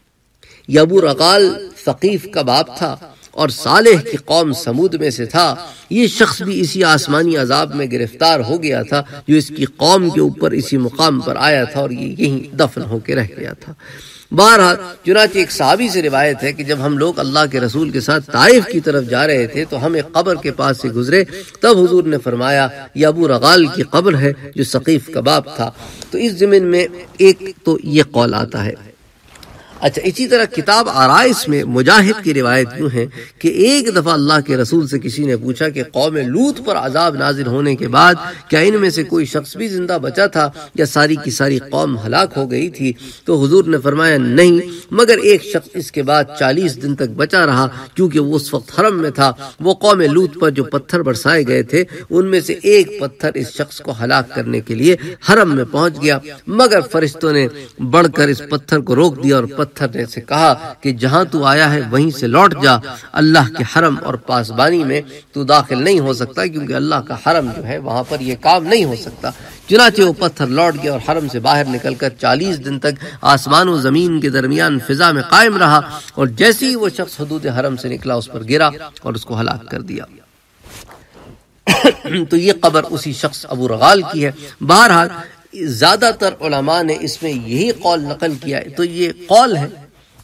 یہ ابو رغال ثقیف کا باپ تھا اور صالح کی قوم سمود میں سے تھا۔ یہ شخص بھی اسی آسمانی عذاب میں گرفتار ہو گیا تھا جو اس کی قوم کے اوپر اسی مقام پر آیا تھا اور یہ یہیں دفن ہو کے رہ گیا تھا۔ بہرحال چنانچہ ایک صحابی سے روایت ہے کہ جب ہم لوگ اللہ کے رسول کے ساتھ طائف کی طرف جا رہے تھے تو ہم ایک قبر کے پاس سے گزرے، تب حضور نے فرمایا یہ ابو رغال کی قبر ہے جو ثقیف کا باپ تھا۔ تو اس ضمن میں ایک تو یہ قول آتا ہے۔ اچھا، اسی طرح کتاب آرائس میں مجاہد کی روایت یوں ہے کہ ایک دفعہ اللہ کے رسول سے کسی نے پوچھا کہ قوم لوط پر عذاب نازل ہونے کے بعد کیا ان میں سے کوئی شخص بھی زندہ بچا تھا یا ساری کی ساری قوم ہلاک ہو گئی تھی؟ تو حضور نے فرمایا نہیں، مگر ایک شخص اس کے بعد چالیس دن تک بچا رہا، کیونکہ وہ اس وقت حرم میں تھا۔ وہ قوم لوط پر جو پتھر برسائے گئے تھے ان میں سے ایک پتھر اس شخص کو ہلاک کرنے کے لیے حرم میں پہنچ گیا، مگر فرشتوں نے بڑھ کر اس پتھر کو روک دیا اور پتھر نے سے کہا کہ جہاں تو آیا ہے وہیں سے لوٹ جا، اللہ کے حرم اور پاسبانی میں تو داخل نہیں ہو سکتا، کیونکہ اللہ کا حرم جو ہے وہاں پر یہ کام نہیں ہو سکتا۔ چنانچہ وہ پتھر لوٹ گیا اور حرم سے باہر نکل کر چالیس دن تک آسمان و زمین کے درمیان فضا میں قائم رہا، اور جیسے ہی وہ شخص حدود حرم سے نکلا اس پر گرا اور اس کو ہلاک کر دیا۔ تو یہ قبر اسی شخص ابو رغال کی ہے۔ بہرحال زیادہ تر علماء نے اس میں یہی قول نقل کیا ہے، تو یہ قول ہے۔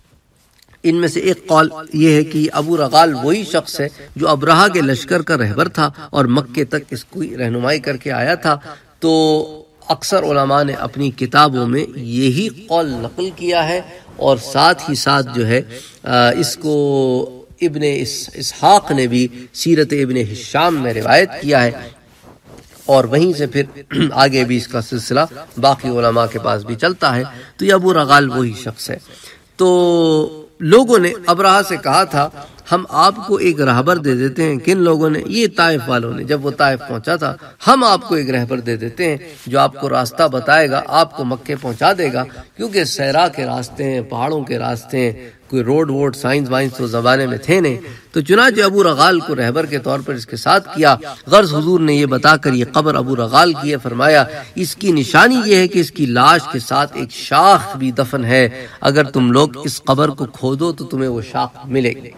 ان میں سے ایک قول یہ ہے کہ ابو رغال وہی شخص ہے جو ابرہا کے لشکر کا رہبر تھا اور مکے تک اس کی رہنمائی کر کے آیا تھا۔ تو اکثر علماء نے اپنی کتابوں میں یہی قول نقل کیا ہے، اور ساتھ ہی ساتھ جو ہے اس کو ابن اسحاق نے بھی سیرت ابن ہشام میں روایت کیا ہے، اور وہیں سے پھر آگے بھی اس کا سلسلہ باقی علماء کے پاس بھی چلتا ہے۔ تو یہ ابو رغال وہی شخص ہے۔ تو لوگوں نے ابرہا سے کہا تھا ہم آپ کو ایک رہبر دے دیتے ہیں۔ کن لوگوں نے؟ یہ طائف والوں نے۔ جب وہ طائف پہنچا تھا، ہم آپ کو ایک رہبر دے دیتے ہیں جو آپ کو راستہ بتائے گا، آپ کو مکے پہنچا دے گا، کیونکہ صحرا کے راستے ہیں، پہاڑوں کے راستے ہیں، کوئی روڈ ووڈ سائنس وائنس تو زمانے میں تھے نہیں۔ تو چنانچہ ابو رغال کو رہبر کے طور پر اس کے ساتھ کیا۔ غرض حضور نے یہ بتا کر یہ قبر ابو رغال کی ہے، فرمایا اس کی نشانی یہ ہے کہ اس کی لاش کے ساتھ ایک شاخ بھی دفن ہے، اگر تم لوگ اس قبر کو کھودو تو تمہیں وہ شاخ ملے گی۔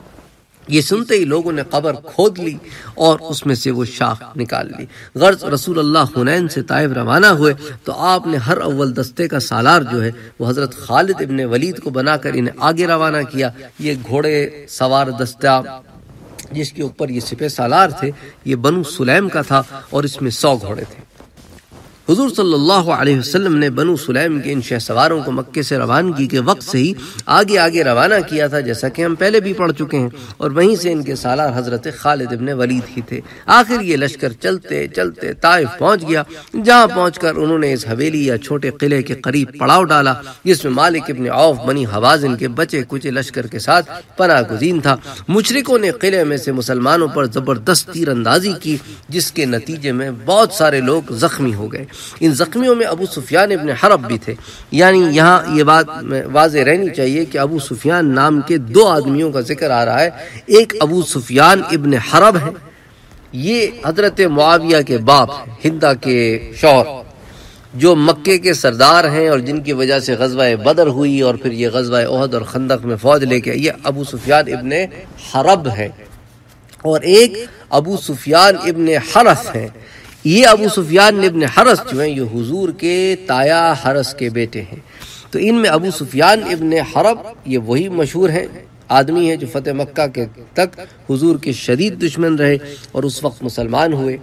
یہ سنتے ہی لوگوں نے قبر کھود لی اور اس میں سے وہ شاخ نکال لی۔ غرض رسول اللہ حنین سے طائف روانہ ہوئے تو آپ نے ہر اول دستے کا سالار جو ہے وہ حضرت خالد ابن ولید کو بنا کر انہیں آگے روانہ کیا۔ یہ گھوڑے سوار دستہ جس کے اوپر یہ سپہ سالار تھے یہ بنو سلیم کا تھا، اور اس میں سو گھوڑے تھے۔ حضور صلی اللہ علیہ وسلم نے بنو سلیم کے ان شہ سواروں کو مکے سے روانگی کے وقت سے ہی آگے آگے روانہ کیا تھا، جیسا کہ ہم پہلے بھی پڑھ چکے ہیں، اور وہیں سے ان کے سالار حضرت خالد ابن ولید ہی تھے۔ آخر یہ لشکر چلتے چلتے طائف پہنچ گیا، جہاں پہنچ کر انہوں نے اس حویلی یا چھوٹے قلعے کے قریب پڑاؤ ڈالا جس میں مالک ابن عوف بنی حوازن کے بچے کچے لشکر کے ساتھ پناہ گزین تھا۔ مشرکوں نے قلعے میں سے مسلمانوں پر زبردست تیر اندازی کی، جس کے نتیجے میں بہت سارے لوگ زخمی ہو گئے۔ ان زخمیوں میں ابو سفیان ابن حرب بھی تھے۔ یعنی یہاں یہ بات واضح رہنی چاہیے کہ ابو سفیان نام کے دو آدمیوں کا ذکر آ رہا ہے۔ ایک ابو سفیان ابن حرب ہے، یہ حضرت معاویہ کے باپ ہیں، ہندا کے شوہر، جو مکے کے سردار ہیں اور جن کی وجہ سے غزوہ بدر ہوئی اور پھر یہ غزوہ احد اور خندق میں فوج لے کے یہ ابو سفیان ابن حرب ہے۔ اور ایک ابو سفیان ابن حرس ہے۔ یہ ابو سفیان ابن حرس جو ہیں یہ حضور کے تایا حرس کے بیٹے ہیں۔ تو ان میں ابو سفیان ابن حرب یہ وہی مشہور ہیں آدمی ہیں جو فتح مکہ کے تک حضور کے شدید دشمن رہے اور اس وقت مسلمان ہوئے،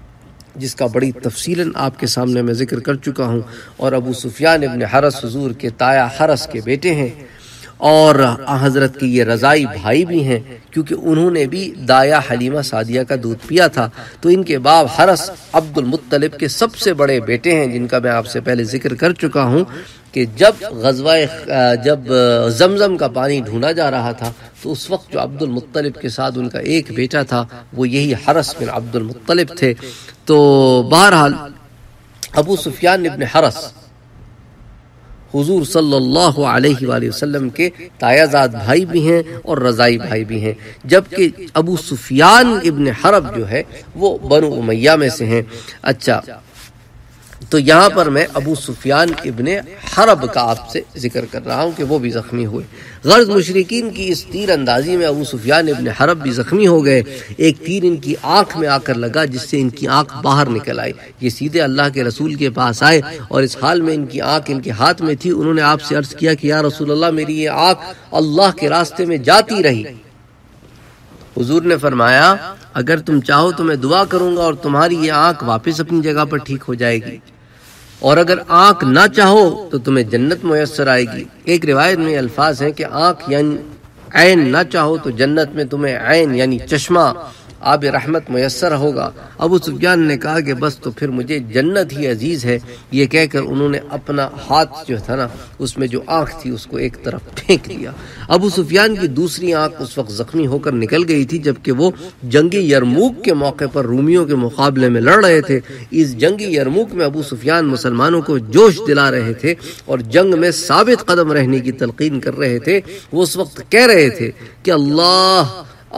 جس کا بڑی تفصیلاً آپ کے سامنے میں ذکر کر چکا ہوں۔ اور ابو سفیان ابن حرس حضور کے تایا حرس کے بیٹے ہیں۔ اور حضرت کے یہ رضائی بھائی بھی ہیں، کیونکہ انہوں نے بھی دایا حلیمہ سعدیہ کا دودھ پیا تھا۔ تو ان کے باپ حرس عبد المطلب کے سب سے بڑے بیٹے ہیں، جن کا میں آپ سے پہلے ذکر کر چکا ہوں کہ جب غزوہ جب زمزم کا پانی ڈھونڈا جا رہا تھا تو اس وقت جو عبد المطلب کے ساتھ ان کا ایک بیٹا تھا وہ یہی حرس بن عبد المطلب تھے۔ تو بہرحال ابو سفیان ابن حرس حضور صلی اللہ علیہ وآلہ وسلم کے تایا زاد بھائی بھی ہیں اور رضائی بھائی بھی ہیں، جبکہ ابو سفیان ابن حرب جو ہے وہ بنو امیہ میں سے ہیں۔ اچھا، تو یہاں پر میں ابو سفیان ابن حرب کا آپ سے ذکر کر رہا ہوں کہ وہ بھی زخمی ہوئے۔ غرض مشرکین کی اس تیر اندازی میں ابو سفیان ابن حرب بھی زخمی ہو گئے۔ ایک تیر ان کی آنکھ میں آ کر لگا جس سے ان کی آنکھ باہر نکل آئی۔ یہ سیدھے اللہ کے رسول کے پاس آئے اور اس حال میں ان کی آنکھ ان کے ہاتھ میں تھی۔ انہوں نے آپ سے عرض کیا کہ یا رسول اللہ، میری یہ آنکھ اللہ کے راستے میں جاتی رہی۔ حضور نے فرمایا اگر تم چاہو تو میں دعا کروں گا اور تمہاری یہ آنکھ واپس اپنی جگہ پر ٹھیک ہو جائے گی، اور اگر آنکھ نہ چاہو تو تمہیں جنت میسر آئے گی۔ ایک روایت میں الفاظ ہیں کہ آنکھ یعنی عین نہ چاہو تو جنت میں تمہیں عین یعنی چشمہ آب رحمت میسر ہوگا۔ ابو سفیان نے کہا کہ بس تو پھر مجھے جنت ہی عزیز ہے۔ یہ کہہ کر انہوں نے اپنا ہاتھ جو تھا نا اس میں جو آنکھ تھی اس کو ایک طرف پھینک دیا۔ ابو سفیان کی دوسری آنکھ اس وقت زخمی ہو کر نکل گئی تھی، جبکہ وہ جنگ یرموک کے موقع پر رومیوں کے مقابلے میں لڑ رہے تھے۔ اس جنگ یرموک میں ابو سفیان مسلمانوں کو جوش دلا رہے تھے اور جنگ میں ثابت قدم رہنے کی تلقین کر رہے تھے۔ وہ اس وقت کہہ رہے تھے کہ اللہ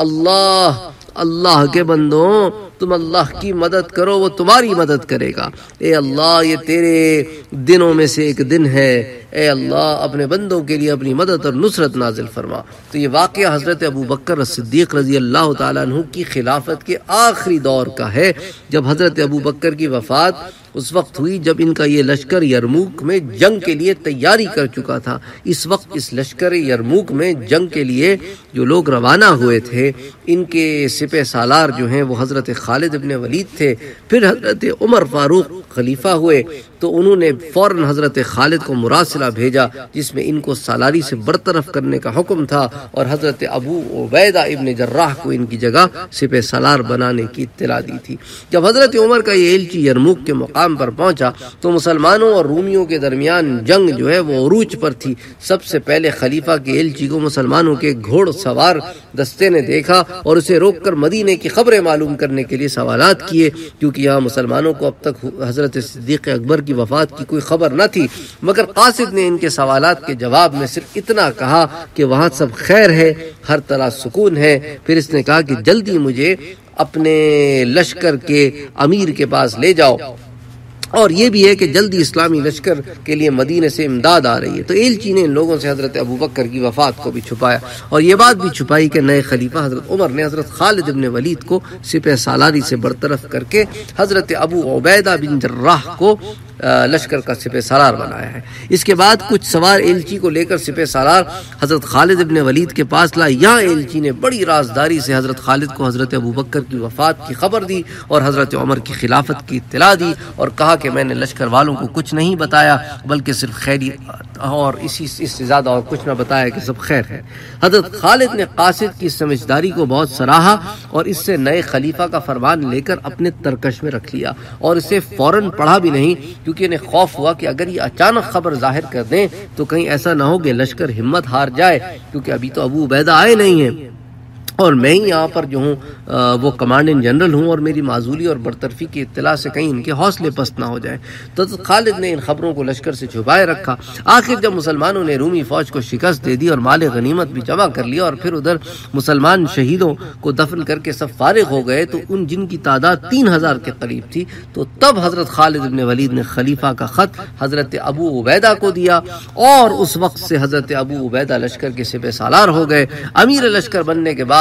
اللہ اللہ کے بندوں، تم اللہ کی مدد کرو، وہ تمہاری مدد کرے گا۔ اے اللہ، یہ تیرے دنوں میں سے ایک دن ہے، اے اللہ اپنے بندوں کے لیے اپنی مدد اور نصرت نازل فرما۔ تو یہ واقعہ حضرت ابو بکر الصدیق رضی اللہ تعالیٰ عنہ کی خلافت کے آخری دور کا ہے، جب حضرت ابو بکر کی وفات اس وقت ہوئی جب ان کا یہ لشکر یرموک میں جنگ کے لیے تیاری کر چکا تھا۔ اس وقت اس لشکر یرموک میں جنگ کے لیے جو لوگ روانہ ہوئے تھے، ان کے سپہ سالار جو ہیں وہ حضرت خالد ابن ولید تھے۔ پھر حضرت عمر فاروق خلیفہ ہوئے تو انہوں نے فوراً حضرت خالد کو مراسلہ بھیجا جس میں ان کو سالاری سے برطرف کرنے کا حکم تھا، اور حضرت ابو عبیدہ ابن جراح کو ان کی جگہ سپہ سالار بنانے کی اطلاع دی تھی۔ جب حضرت عمر کا یہ ایلچی یرموک کے مقام پر پہنچا تو مسلمانوں اور رومیوں کے درمیان جنگ جو ہے وہ عروج پر تھی۔ سب سے پہلے خلیفہ کے ایلچی کو مسلمانوں کے گھوڑ سوار دستے نے دیکھا اور اسے روک کر مدینے کی خبریں معلوم کرنے کے لیے سوالات کیے، کیونکہ یہاں مسلمانوں کو اب تک حضرت صدیق اکبر کی وفات کی کوئی خبر نہ تھی۔ مگر قاصد نے ان کے سوالات کے جواب میں صرف اتنا کہا کہ وہاں سب خیر ہے، ہر طرح سکون ہے۔ پھر اس نے کہا کہ جلدی مجھے اپنے لشکر کے امیر کے پاس لے جاؤ، اور یہ بھی ہے کہ جلدی اسلامی لشکر کے لیے مدینے سے امداد آ رہی ہے۔ تو ایلچی نے ان لوگوں سے حضرت ابوبکر کی وفات کو بھی چھپایا، اور یہ بات بھی چھپائی کہ نئے خلیفہ حضرت عمر نے حضرت خالد ابن ولید کو سپہ سالاری سے برطرف کر کے حضرت ابو عبیدہ بن جراح کو لشکر کا سپہ سالار بنایا ہے۔ اس کے بعد کچھ سوار ایلچی کو لے کر سپہ سالار حضرت خالد ابن ولید کے پاس لا۔ یہاں ایلچی نے بڑی رازداری سے حضرت خالد کو حضرت ابوبکر کی وفات کی خبر دی اور حضرت عمر کی خلافت کی اطلاع دی، اور کہا کہ میں نے لشکر والوں کو کچھ نہیں بتایا بلکہ صرف خیری اور اسی اس سے زیادہ اور کچھ نہ بتایا کہ سب خیر ہے۔ حضرت خالد نے قاصد کی سمجھداری کو بہت سراہا اور اس سے نئے خلیفہ کا فرمان لے کر اپنے ترکش میں رکھ لیا، اور اسے فوراً پڑھا بھی نہیں، کیونکہ انہیں خوف ہوا کہ اگر یہ اچانک خبر ظاہر کر دیں تو کہیں ایسا نہ ہو کہ لشکر ہمت ہار جائے، کیونکہ ابھی تو ابو عبیدہ آئے نہیں ہیں اور میں ہی یہاں پر جو ہوں وہ کمانڈنٹ جنرل ہوں، اور میری معزولی اور برطرفی کی اطلاع سے کہیں ان کے حوصلے پست نہ ہو جائیں۔ تو خالد نے ان خبروں کو لشکر سے چھپائے رکھا۔ آخر جب مسلمانوں نے رومی فوج کو شکست دے دی اور مال غنیمت بھی جمع کر لیا، اور پھر ادھر مسلمان شہیدوں کو دفن کر کے سب فارغ ہو گئے، تو ان جن کی تعداد تین ہزار کے قریب تھی، تو تب حضرت خالد ابن ولید نے خلیفہ کا خط حضرت ابو عبیدہ کو دیا، اور اس وقت سے حضرت ابو عبیدہ لشکر کے سپہ سالار ہو گئے۔ امیر لشکر بننے کے بعد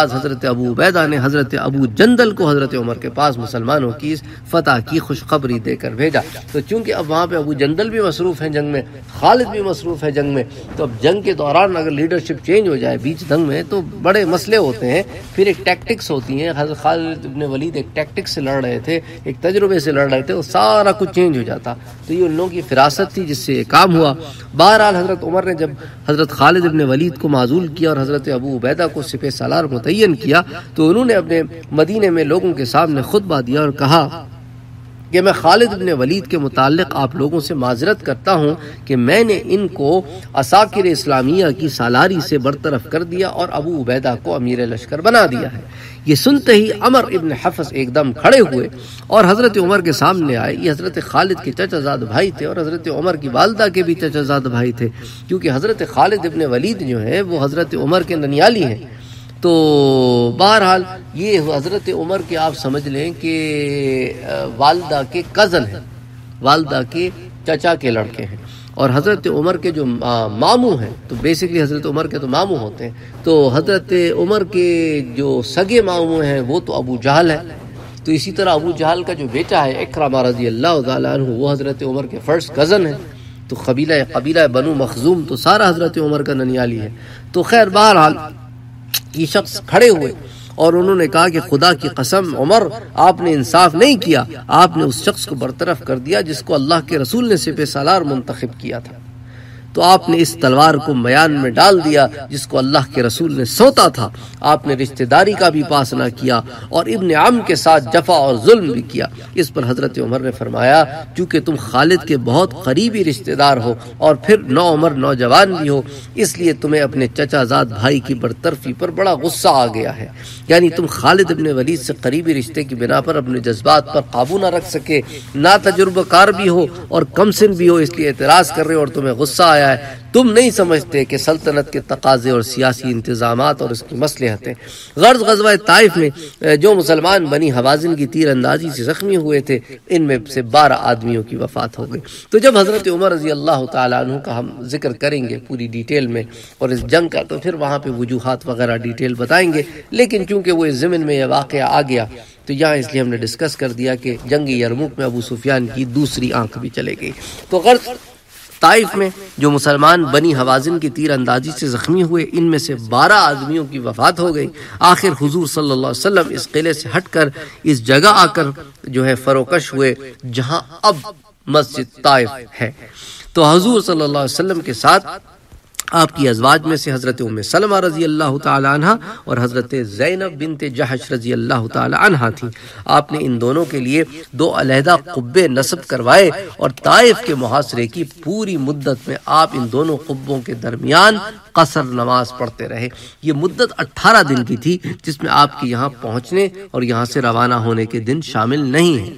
بعد حضرت ابو عبیدہ نے حضرت ابو جندل کو حضرت عمر کے پاس مسلمانوں کی فتح کی خوشخبری دے کر بھیجا۔ تو چونکہ اب وہاں پہ ابو جندل بھی مصروف ہیں جنگ میں، خالد بھی مصروف ہے جنگ میں، تو اب جنگ کے دوران اگر لیڈرشپ چینج ہو جائے بیچ جنگ میں تو بڑے مسئلے ہوتے ہیں، پھر ایک ٹیکٹکس ہوتی ہیں۔ حضرت خالد ابن ولید ایک ٹیکٹکس سے لڑ رہے تھے، ایک تجربے سے لڑ رہے تھے، وہ سارا کچھ چینج ہو جاتا، تو یہ ان لوگوں کی فراست تھی جس سے یہ کام ہوا۔ بہرحال حضرت عمر نے جب حضرت خالد ابن ولید کو معزول کیا اور حضرت ابو عبیدہ کو سپہ سالار متعین کیا، تو انہوں نے اپنے مدینے میں لوگوں کے سامنے خطبہ دیا اور کہا کہ میں خالد ابن ولید کے متعلق آپ لوگوں سے معذرت کرتا ہوں کہ میں نے ان کو عساکر اسلامیہ کی سالاری سے برطرف کر دیا اور ابو عبیدہ کو امیر لشکر بنا دیا ہے۔ یہ سنتے ہی عمر ابن حفص ایک دم کھڑے ہوئے اور حضرت عمر کے سامنے آئے۔ یہ حضرت خالد کے چچا زاد بھائی تھے اور حضرت عمر کی والدہ کے بھی چچا زاد بھائی تھے، کیونکہ حضرت خالد ابن ولید جو ہے وہ حضرت عمر کے ننیالی ہیں۔ تو بہرحال یہ حضرت عمر کے آپ سمجھ لیں کہ والدہ کے کزن ہیں، والدہ کے چچا کے لڑکے ہیں، اور حضرت عمر کے جو ماموں ہیں، تو بیسکلی حضرت عمر کے تو ماموں ہوتے ہیں، تو حضرت عمر کے جو سگے ماموں ہیں وہ تو ابو جہل ہے۔ تو اسی طرح ابو جہل کا جو بیٹا ہے اکرمہ رضی اللہ تعالیٰ عنہ، وہ حضرت عمر کے فرسٹ کزن ہیں۔ تو قبیلہ قبیلہ بنو مخزوم تو سارا حضرت عمر کا ننیالی ہے۔ تو خیر بہرحال یہ شخص کھڑے ہوئے اور انہوں نے کہا کہ خدا کی قسم عمر، آپ نے انصاف نہیں کیا، آپ نے اس شخص کو برطرف کر دیا جس کو اللہ کے رسول نے سپہ سالار منتخب کیا تھا، تو آپ نے اس تلوار کو میان میں ڈال دیا جس کو اللہ کے رسول نے سونتا تھا، آپ نے رشتہ داری کا بھی پاس نہ کیا اور ابن عم کے ساتھ جفا اور ظلم بھی کیا۔ اس پر حضرت عمر نے فرمایا چونکہ تم خالد کے بہت قریبی رشتہ دار ہو اور پھر نو عمر نوجوان بھی ہو، اس لیے تمہیں اپنے چچا زاد بھائی کی برطرفی پر بڑا غصہ آ گیا ہے، یعنی تم خالد ابن ولید سے قریبی رشتے کی بنا پر اپنے جذبات پر قابو نہ رکھ سکے، نہ تجربہ کار بھی ہو اور کم سن بھی ہو، اس لیے اعتراض کر رہے ہو اور تمہیں غصہ آیا ہے۔ تم نہیں سمجھتے کہ سلطنت کے تقاضے اور سیاسی انتظامات اور اس کی مصلحتیں۔ غرض غزوہ طائف میں جو مسلمان بنی حوازن کی تیر اندازی سے زخمی ہوئے تھے، ان میں سے بارہ آدمیوں کی وفات ہو گئی۔ تو جب حضرت عمر رضی اللہ تعالیٰ عنہ کا ہم ذکر کریں گے پوری ڈیٹیل میں اور اس جنگ کا، تو پھر وہاں پہ وجوہات وغیرہ ڈیٹیل بتائیں گے، لیکن چونکہ وہ اس ضمن میں یہ واقعہ آ گیا تو یہاں اس لیے ہم نے ڈسکس کر دیا کہ جنگ یرموک میں ابو سفیان کی دوسری آنکھ بھی چلے گئی۔ تو غرض طائف میں جو مسلمان بنی حوازن کی تیر اندازی سے زخمی ہوئے، ان میں سے بارہ آدمیوں کی وفات ہو گئی۔ آخر حضور صلی اللہ علیہ وسلم اس قلعے سے ہٹ کر اس جگہ آ کر جو ہے فروکش ہوئے جہاں اب مسجد طائف ہے۔ تو حضور صلی اللہ علیہ وسلم کے ساتھ آپ کی ازواج میں سے حضرت ام سلمہ رضی اللہ تعالی عنہ اور حضرت زینب بنت جحش رضی اللہ تعالی عنہ تھی۔ آپ نے ان دونوں کے لیے دو علیحدہ قبے نصب کروائے اور طائف کے محاصرے کی پوری مدت میں آپ ان دونوں قبوں کے درمیان قصر نماز پڑھتے رہے۔ یہ مدت اٹھارہ دن کی تھی جس میں آپ کے یہاں پہنچنے اور یہاں سے روانہ ہونے کے دن شامل نہیں ہیں۔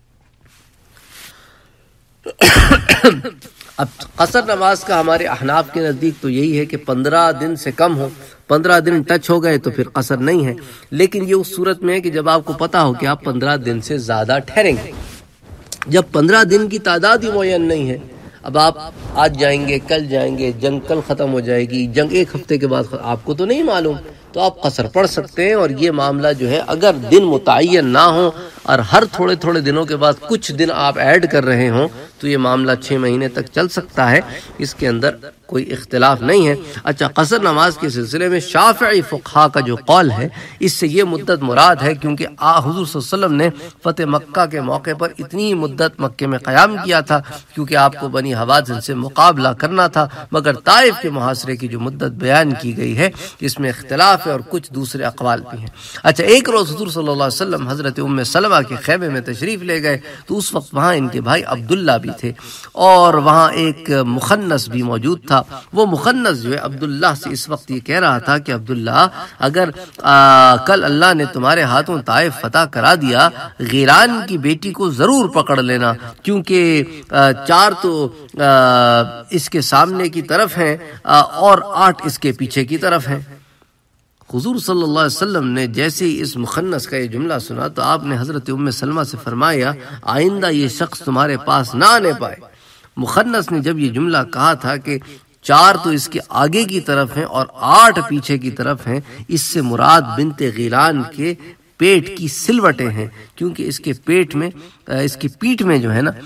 اب قصر نماز کا ہمارے احناف کے نزدیک تو یہی ہے کہ پندرہ دن سے کم ہو، پندرہ دن ٹچ ہو گئے تو پھر قصر نہیں ہے، لیکن یہ اس صورت میں ہے کہ جب آپ کو پتا ہو کہ آپ پندرہ دن سے زیادہ ٹھہریں گے۔ جب پندرہ دن کی تعداد ہی معین نہیں ہے، اب آپ آج جائیں گے، کل جائیں گے، جنگ کل ختم ہو جائے گی، جنگ ایک ہفتے کے بعد، آپ کو تو نہیں معلوم، تو آپ قصر پڑھ سکتے ہیں۔ اور یہ معاملہ جو ہے اگر دن متعین نہ ہو اور ہر تھوڑے تھوڑے دنوں کے بعد کچھ دن آپ ایڈ کر رہے ہوں تو یہ معاملہ چھ مہینے تک چل سکتا ہے، اس کے اندر کوئی اختلاف نہیں ہے۔ اچھا، قصر نماز کے سلسلے میں شافعی فقہا کا جو قول ہے، اس سے یہ مدت مراد ہے کیونکہ حضور صلی اللہ علیہ وسلم نے فتح مکہ کے موقع پر اتنی مدت مکے میں قیام کیا تھا کیونکہ آپ کو بنی حوازن سے مقابلہ کرنا تھا، مگر طائف کے محاصرے کی جو مدت بیان کی گئی ہے اس میں اختلاف ہے اور کچھ دوسرے اقوال بھی ہیں۔ اچھا، ایک روز حضور صلی اللہ علیہ وسلم حضرت ام سلمہ کے خیمے میں تشریف لے گئے تو اس وقت وہاں ان کے بھائی عبداللہ بھی تھے اور وہاں ایک مخنث بھی موجود تھا۔ وہ مخنث جو ہے عبداللہ سے اس وقت یہ کہہ رہا تھا کہ عبداللہ، اگر کل اللہ نے تمہارے ہاتھوں طائف فتح کرا دیا، غیلان کی بیٹی کو ضرور پکڑ لینا، کیونکہ چار تو اس کے سامنے کی طرف ہیں اور آٹھ اس کے پیچھے کی طرف ہیں۔ حضور صلی اللہ علیہ وسلم نے جیسے ہی اس مخنث کا یہ جملہ سنا تو آپ نے حضرت ام سلمہ سے فرمایا آئندہ یہ شخص تمہارے پاس نہ آنے پائے۔ مخنث نے جب یہ جملہ کہا تھا کہ چار تو اس کے آگے کی طرف ہیں اور آٹھ پیچھے کی طرف ہیں۔ اس سے مراد بنت غیلان کے پیٹ کی سلوٹیں ہیں، کیونکہ اس کے پیٹ میں اس کی پیٹھ میں جو ہے نا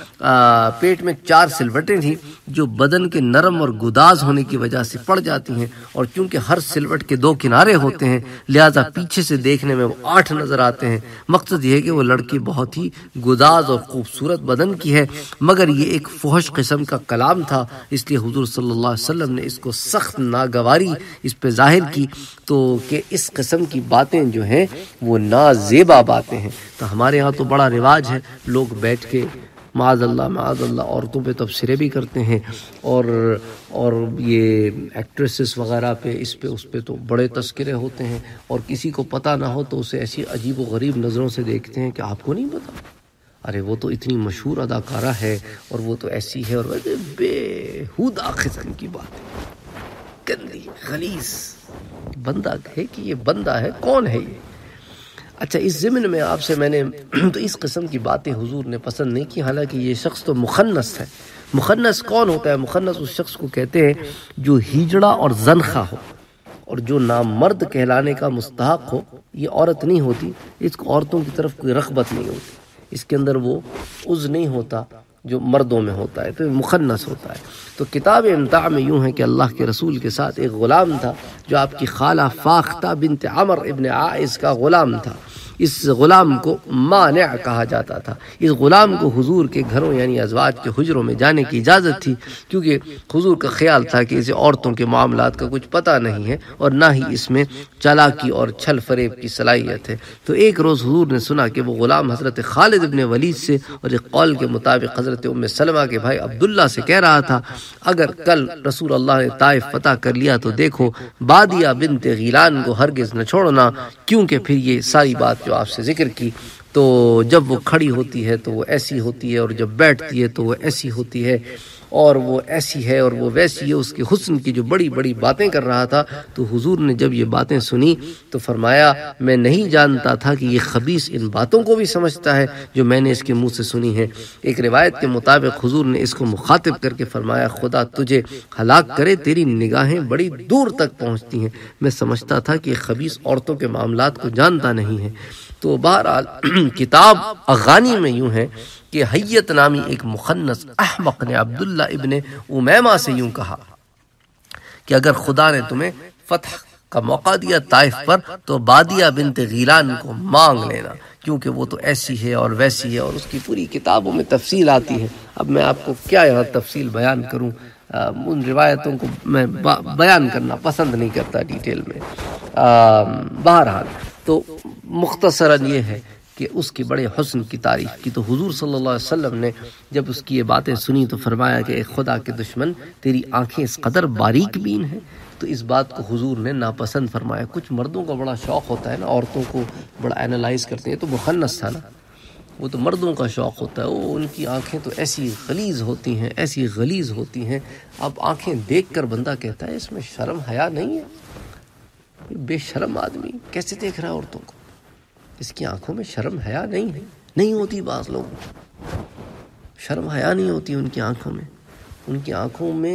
پیٹ میں چار سلوٹیں تھیں جو بدن کے نرم اور گداز ہونے کی وجہ سے پڑ جاتی ہیں، اور چونکہ ہر سلوٹ کے دو کنارے ہوتے ہیں لہذا پیچھے سے دیکھنے میں وہ آٹھ نظر آتے ہیں۔ مقصد یہ ہے کہ وہ لڑکی بہت ہی گداز اور خوبصورت بدن کی ہے، مگر یہ ایک فحش قسم کا کلام تھا، اس لیے حضور صلی اللہ علیہ وسلم نے اس کو سخت ناگواری اس پہ ظاہر کی، تو کہ اس قسم کی باتیں جو ہیں وہ نازیبا باتیں ہیں۔ تو ہمارے ہاں تو بڑا رواج ہے، لوگ بیٹھ کے معاذ اللہ معاذ اللہ عورتوں پہ تبصرے بھی کرتے ہیں، اور اور یہ ایکٹریسز وغیرہ پہ اس پہ اس پہ تو بڑے تذکرے ہوتے ہیں، اور کسی کو پتہ نہ ہو تو اسے ایسی عجیب و غریب نظروں سے دیکھتے ہیں کہ آپ کو نہیں پتہ، ارے وہ تو اتنی مشہور اداکارہ ہے اور وہ تو ایسی ہے، اور ویسے بےہودہ قسم کی بات ہے، گندی غلیظ بندہ ہے کہ یہ بندہ ہے، کون ہے یہ؟ اچھا، اس ضمن میں آپ سے میں نے تو اس قسم کی باتیں حضور نے پسند نہیں کی، حالانکہ یہ شخص تو مخنث ہے۔ مخنث کون ہوتا ہے؟ مخنث اس شخص کو کہتے ہیں جو ہیجڑا اور زنخہ ہو، اور جو نامرد کہلانے کا مستحق ہو۔ یہ عورت نہیں ہوتی، اس کو عورتوں کی طرف کوئی رغبت نہیں ہوتی، اس کے اندر وہ عز نہیں ہوتا جو مردوں میں ہوتا ہے، تو مخنث ہوتا ہے۔ تو کتاب امتاع میں یوں ہے کہ اللہ کے رسول کے ساتھ ایک غلام تھا جو آپ کی خالہ فاختہ بنت عمر ابن عائز کا غلام تھا۔ اس غلام کو مانع کہا جاتا تھا۔ اس غلام کو حضور کے گھروں یعنی ازواج کے حجروں میں جانے کی اجازت تھی، کیونکہ حضور کا خیال تھا کہ اسے عورتوں کے معاملات کا کچھ پتہ نہیں ہے اور نہ ہی اس میں چالاکی اور چھل فریب کی صلاحیت ہے۔ تو ایک روز حضور نے سنا کہ وہ غلام حضرت خالد ابن ولید سے اور ایک قول کے مطابق حضرت ام سلمہ کے بھائی عبداللہ سے کہہ رہا تھا، اگر کل رسول اللہ نے طائف فتح کر لیا تو دیکھو بادیہ بنت غیلان کو ہرگز نہ چھوڑنا، کیونکہ پھر یہ ساری بات جو آپ سے ذکر کی، تو جب وہ کھڑی ہوتی ہے تو وہ ایسی ہوتی ہے، اور جب بیٹھتی ہے تو وہ ایسی ہوتی ہے، اور وہ ایسی ہے اور وہ ویسی ہے۔ اس کے حسن کی جو بڑی بڑی باتیں کر رہا تھا، تو حضور نے جب یہ باتیں سنی تو فرمایا میں نہیں جانتا تھا کہ یہ خبیث ان باتوں کو بھی سمجھتا ہے جو میں نے اس کے منہ سے سنی ہے۔ ایک روایت کے مطابق حضور نے اس کو مخاطب کر کے فرمایا خدا تجھے ہلاک کرے، تیری نگاہیں بڑی دور تک پہنچتی ہیں، میں سمجھتا تھا کہ یہ خبیث عورتوں کے معاملات کو جانتا نہیں ہے۔ تو بہرحال کتاب اغانی میں یوں ہے کہ حیت نامی ایک مخنث احمق نے عبداللہ ابن امیمہ سے یوں کہا کہ اگر خدا نے تمہیں فتح کا موقع دیا طائف پر تو بادیہ بنت غیلان کو مانگ لینا، کیونکہ وہ تو ایسی ہے اور ویسی ہے، اور اس کی پوری کتابوں میں تفصیل آتی ہے۔ اب میں آپ کو کیا یہاں تفصیل بیان کروں، ان روایتوں کو میں بیان کرنا پسند نہیں کرتا ڈیٹیل میں۔ بہرحال تو مختصراً یہ ہے کہ اس کی بڑے حسن کی تعریف کی، تو حضور صلی اللہ علیہ وسلم نے جب اس کی یہ باتیں سنی تو فرمایا کہ اے خدا کے دشمن تیری آنکھیں اس قدر باریک بین ہیں۔ تو اس بات کو حضور نے ناپسند فرمایا۔ کچھ مردوں کا بڑا شوق ہوتا ہے نا، عورتوں کو بڑا اینالائز کرتے ہیں، تو مخنث تھا نا، وہ تو مردوں کا شوق ہوتا ہے، وہ ان کی آنکھیں تو ایسی غلیظ ہوتی ہیں ایسی غلیظ ہوتی ہیں، اب آنکھیں دیکھ کر بندہ کہتا ہے اس میں شرم حیا نہیں ہے، بے شرم آدمی کیسے دیکھ رہا ہے عورتوں کو، اس کی آنکھوں میں شرم حیا نہیں ہے، نہیں ہوتی۔ بعض لوگوں کو شرم حیا نہیں ہوتی ان کی آنکھوں میں، ان کی آنکھوں میں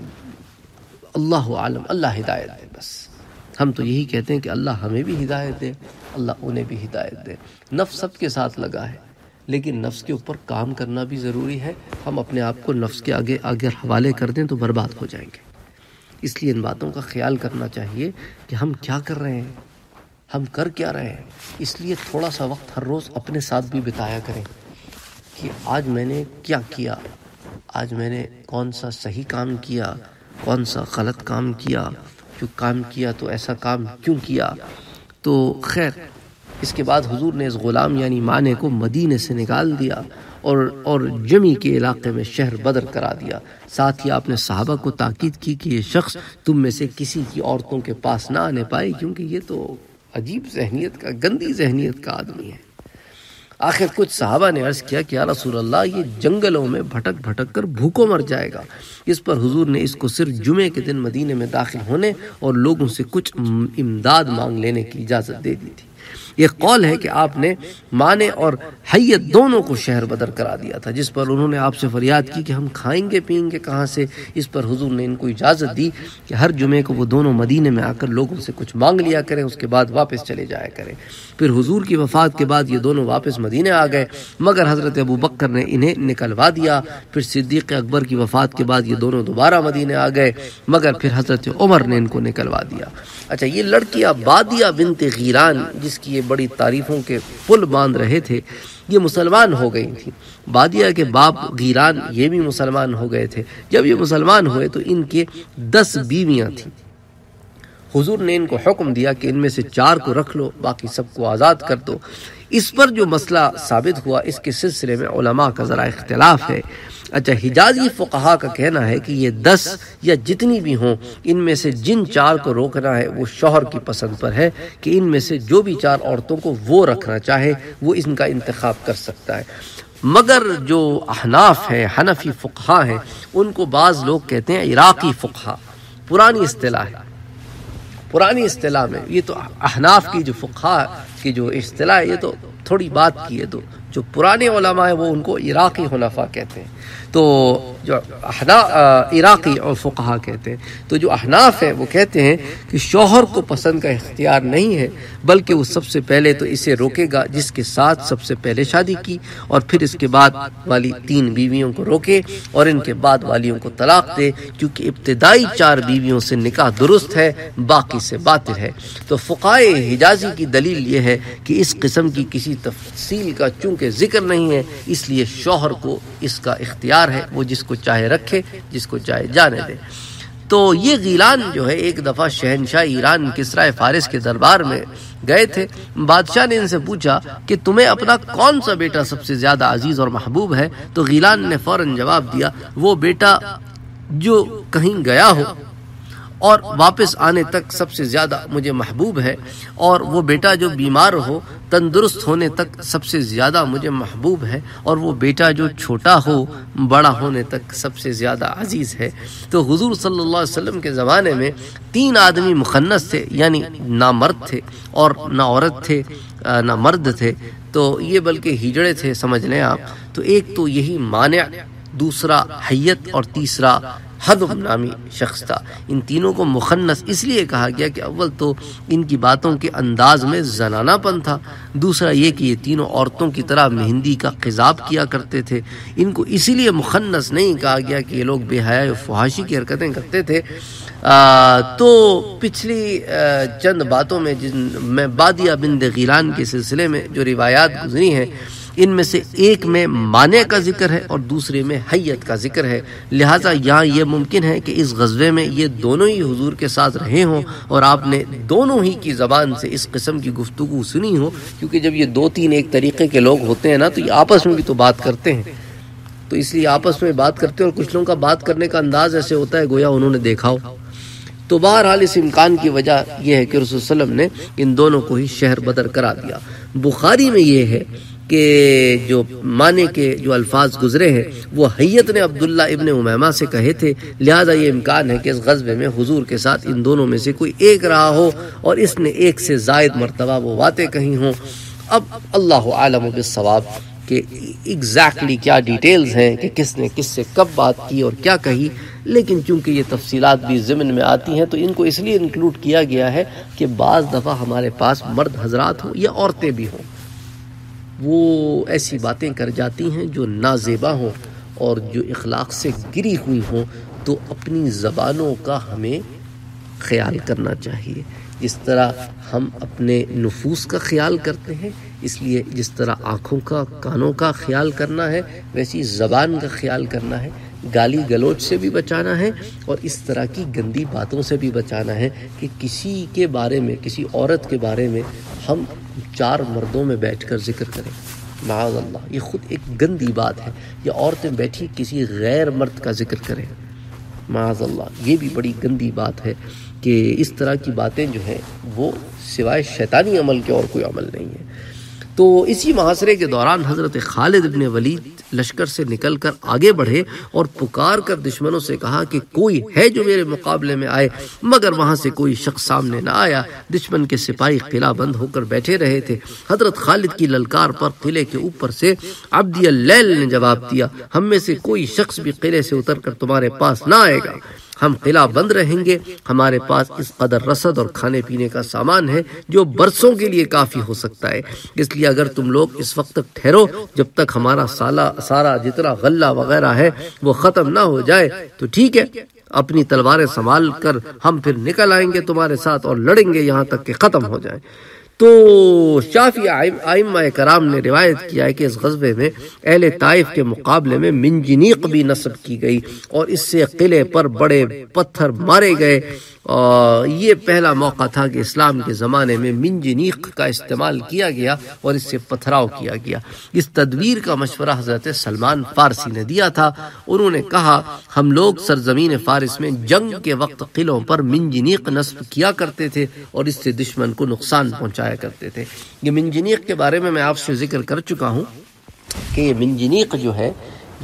اللہ عالم، اللہ ہدایت دے۔ بس ہم تو یہی کہتے ہیں کہ اللہ ہمیں بھی ہدایت دے، اللہ انہیں بھی ہدایت دے۔ نفس سب کے ساتھ لگا ہے، لیکن نفس کے اوپر کام کرنا بھی ضروری ہے۔ ہم اپنے آپ کو نفس کے آگے آگے حوالے کر دیں تو برباد ہو جائیں گے۔ اس لیے ان باتوں کا خیال کرنا چاہیے کہ ہم کیا کر رہے ہیں، ہم کر کیا رہے ہیں۔ اس لیے تھوڑا سا وقت ہر روز اپنے ساتھ بھی بتایا کریں کہ آج میں نے کیا کیا، آج میں نے کون سا صحیح کام کیا، کون سا غلط کام کیا، جو کام کیا تو ایسا کام کیوں کیا۔ تو خیر اس کے بعد حضور نے اس غلام یعنی معنی کو مدینے سے نکال دیا اور اور جمی کے علاقے میں شہر بدر کرا دیا۔ ساتھ ہی آپ نے صحابہ کو تاکید کی کہ یہ شخص تم میں سے کسی کی عورتوں کے پاس نہ آنے پائے، کیونکہ یہ تو عجیب ذہنیت کا، گندی ذہنیت کا آدمی ہے۔ آخر کچھ صحابہ نے عرض کیا کہ یا رسول اللہ یہ جنگلوں میں بھٹک بھٹک کر بھوکوں مر جائے گا۔ اس پر حضور نے اس کو صرف جمعے کے دن مدینے میں داخل ہونے اور لوگوں سے کچھ امداد مانگ لینے کی اجازت دے دی تھی۔ ایک قول ہے کہ آپ نے معنی اور حیت دونوں کو شہر بدر کرا دیا تھا، جس پر انہوں نے آپ سے فریاد کی کہ ہم کھائیں گے پئیں گے کہاں سے۔ اس پر حضور نے ان کو اجازت دی کہ ہر جمعے کو وہ دونوں مدینے میں آ کر لوگوں سے کچھ مانگ لیا کریں، اس کے بعد واپس چلے جایا کریں۔ پھر حضور کی وفات کے بعد یہ دونوں واپس مدینے آ گئے، مگر حضرت ابو بکر نے انہیں نکلوا دیا۔ پھر صدیق اکبر کی وفات کے بعد یہ دونوں دوبارہ مدینے آ گئے، مگر پھر حضرت عمر نے ان کو نکلوا دیا۔ اچھا، یہ لڑکیاں بادیہ بنت غیلان، جس کی یہ بڑی تعریفوں کے پل باندھ رہے تھے، یہ مسلمان ہو گئی تھی۔ بادیہ کے باپ غیلان یہ بھی مسلمان ہو گئے تھے۔ جب یہ مسلمان ہوئے تو ان کے دس بیویاں تھیں۔ حضور نے ان کو حکم دیا کہ ان میں سے چار کو رکھ لو، باقی سب کو آزاد کر دو۔ اس پر جو مسئلہ ثابت ہوا، اس کے سلسلے میں علماء کا ذرا اختلاف ہے۔ اچھا، حجازی فقہا کا کہنا ہے کہ یہ دس یا جتنی بھی ہوں، ان میں سے جن چار کو روکنا ہے وہ شوہر کی پسند پر ہے کہ ان میں سے جو بھی چار عورتوں کو وہ رکھنا چاہے وہ ان کا انتخاب کر سکتا ہے۔ مگر جو احناف ہیں، حنفی فقہا ہیں، ان کو بعض لوگ کہتے ہیں عراقی فقہا، پرانی اصطلاح ہے۔ پرانی اصطلاح میں یہ تو احناف کی جو فقہا کی جو اصطلاح ہے، یہ تو تھوڑی بات کی ہے، تو جو پرانے علماء ہیں وہ ان کو عراقی حنفا کہتے ہیں، تو جو عراقی اور فقہا کہتے ہیں۔ تو جو احناف ہیں وہ کہتے ہیں کہ شوہر کو پسند کا اختیار نہیں ہے، بلکہ وہ سب سے پہلے تو اسے روکے گا جس کے ساتھ سب سے پہلے شادی کی، اور پھر اس کے بعد والی تین بیویوں کو روکے اور ان کے بعد والیوں کو طلاق دے، کیونکہ ابتدائی چار بیویوں سے نکاح درست ہے، باقی سے باطل ہے۔ تو فقہائے حجازی کی دلیل یہ ہے کہ اس قسم کی کسی تفصیل کا چونکہ ذکر نہیں ہے، اس لیے شوہر کو اس کا اختیار ہے، وہ جس کو چاہے رکھے، جس کو چاہے جانے دے۔ تو یہ غیلان جو ہے ایک دفعہ شہنشاہ ایران کسرا فارس کے دربار میں گئے تھے۔ بادشاہ نے ان سے پوچھا کہ تمہیں اپنا کون سا بیٹا سب سے زیادہ عزیز اور محبوب ہے؟ تو غیلان نے فوراً جواب دیا، وہ بیٹا جو کہیں گیا ہو اور واپس آنے تک سب سے زیادہ مجھے محبوب ہے، اور وہ بیٹا جو بیمار ہو تندرست ہونے تک سب سے زیادہ مجھے محبوب ہے، اور وہ بیٹا جو چھوٹا ہو بڑا ہونے تک سب سے زیادہ عزیز ہے۔ تو حضور صلی اللہ علیہ وسلم کے زمانے میں تین آدمی مخنث تھے، یعنی نہ مرد تھے اور نہ عورت تھے، نہ مرد تھے، تو یہ بلکہ ہجڑے تھے سمجھ لیں آپ۔ تو ایک تو یہی مانع، دوسرا حیت، اور تیسرا حدم نامی شخص تھا۔ ان تینوں کو مخنث اس لیے کہا گیا کہ اول تو ان کی باتوں کے انداز میں زنانہ پن تھا، دوسرا یہ کہ یہ تینوں عورتوں کی طرح مہندی کا خضاب کیا کرتے تھے۔ ان کو اسی لیے مخنث نہیں کہا گیا کہ یہ لوگ بے حیائی و فحاشی کی حرکتیں کرتے تھے۔ آ, تو پچھلی آ, چند باتوں میں جن میں بادیہ بنت غیلان کے سلسلے میں جو روایات گزری ہیں، ان میں سے ایک میں مانع کا ذکر ہے اور دوسرے میں حیت کا ذکر ہے، لہٰذا یہاں یہ ممکن ہے کہ اس غزوے میں یہ دونوں ہی حضور کے ساتھ رہے ہوں اور آپ نے دونوں ہی کی زبان سے اس قسم کی گفتگو سنی ہو، کیونکہ جب یہ دو تین ایک طریقے کے لوگ ہوتے ہیں نا تو یہ آپس میں بھی تو بات کرتے ہیں، تو اس لیے آپس میں بات کرتے ہیں، اور کچھ لوگوں کا بات کرنے کا انداز ایسے ہوتا ہے گویا انہوں نے دیکھا ہو۔ تو بہرحال اس امکان کی وجہ یہ ہے کہ رسول صلی اللہ علیہ وسلم نے ان دونوں کو ہی شہر بدر کرا دیا۔ بخاری میں یہ ہے کہ جو معنی کے جو الفاظ گزرے ہیں وہ حیت نے عبداللہ ابن امیمہ سے کہے تھے، لہذا یہ امکان ہے کہ اس غزوے میں حضور کے ساتھ ان دونوں میں سے کوئی ایک رہا ہو اور اس نے ایک سے زائد مرتبہ وہ باتیں کہی ہوں۔ اب اللہ عالم بالصواب کہ ایگزیکٹلی کیا ڈیٹیلز ہیں کہ کس نے کس سے کب بات کی اور کیا کہی، لیکن چونکہ یہ تفصیلات بھی ضمن میں آتی ہیں تو ان کو اس لیے انکلوڈ کیا گیا ہے کہ بعض دفعہ ہمارے پاس مرد حضرات ہوں یا عورتیں بھی ہوں، وہ ایسی باتیں کر جاتی ہیں جو نازیبا ہوں اور جو اخلاق سے گری ہوئی ہوں، تو اپنی زبانوں کا ہمیں خیال کرنا چاہیے، جس طرح ہم اپنے نفوس کا خیال کرتے ہیں، اس لیے جس طرح آنکھوں کا کانوں کا خیال کرنا ہے ویسی زبان کا خیال کرنا ہے، گالی گلوچ سے بھی بچانا ہے اور اس طرح کی گندی باتوں سے بھی بچانا ہے کہ کسی کے بارے میں، کسی عورت کے بارے میں ہم چار مردوں میں بیٹھ کر ذکر کریں، معاذ اللہ، یہ خود ایک گندی بات ہے، یا عورتیں بیٹھی کسی غیر مرد کا ذکر کریں، معاذ اللہ، یہ بھی بڑی گندی بات ہے کہ اس طرح کی باتیں جو ہیں وہ سوائے شیطانی عمل کے اور کوئی عمل نہیں ہے۔ تو اسی محاصرے کے دوران حضرت خالد بن ولید لشکر سے نکل کر آگے بڑھے اور پکار کر دشمنوں سے کہا کہ کوئی ہے جو میرے مقابلے میں آئے، مگر وہاں سے کوئی شخص سامنے نہ آیا۔ دشمن کے سپاہی قلعہ بند ہو کر بیٹھے رہے تھے۔ حضرت خالد کی للکار پر قلعے کے اوپر سے عبدی اللیل نے جواب دیا، ہم میں سے کوئی شخص بھی قلعے سے اتر کر تمہارے پاس نہ آئے گا، ہم قلعہ بند رہیں گے، ہمارے پاس اس قدر رسد اور کھانے پینے کا سامان ہے جو برسوں کے لیے کافی ہو سکتا ہے، اس لیے اگر تم لوگ اس وقت تک ٹھہرو جب تک ہمارا سالہ سارا جتنا غلہ وغیرہ ہے وہ ختم نہ ہو جائے تو ٹھیک ہے، اپنی تلواریں سنبھال کر ہم پھر نکل آئیں گے تمہارے ساتھ اور لڑیں گے یہاں تک کہ ختم ہو جائیں۔ تو شافعی ائمہ کرام نے روایت کیا ہے کہ اس غزوے میں اہل طائف کے مقابلے میں منجنیق بھی نصب کی گئی اور اس سے قلعے پر بڑے پتھر مارے گئے۔ اور یہ پہلا موقع تھا کہ اسلام کے زمانے میں منجنیق کا استعمال کیا گیا اور اس سے پتھراؤ کیا گیا۔ اس تدبیر کا مشورہ حضرت سلمان فارسی نے دیا تھا۔ انہوں نے کہا ہم لوگ سرزمین فارس میں جنگ کے وقت قلعوں پر منجنیق نصب کیا کرتے تھے اور اس سے دشمن کو نقصان پہنچایا کرتے تھے۔ یہ منجنیق کے بارے میں میں آپ سے ذکر کر چکا ہوں کہ یہ منجنیق جو ہے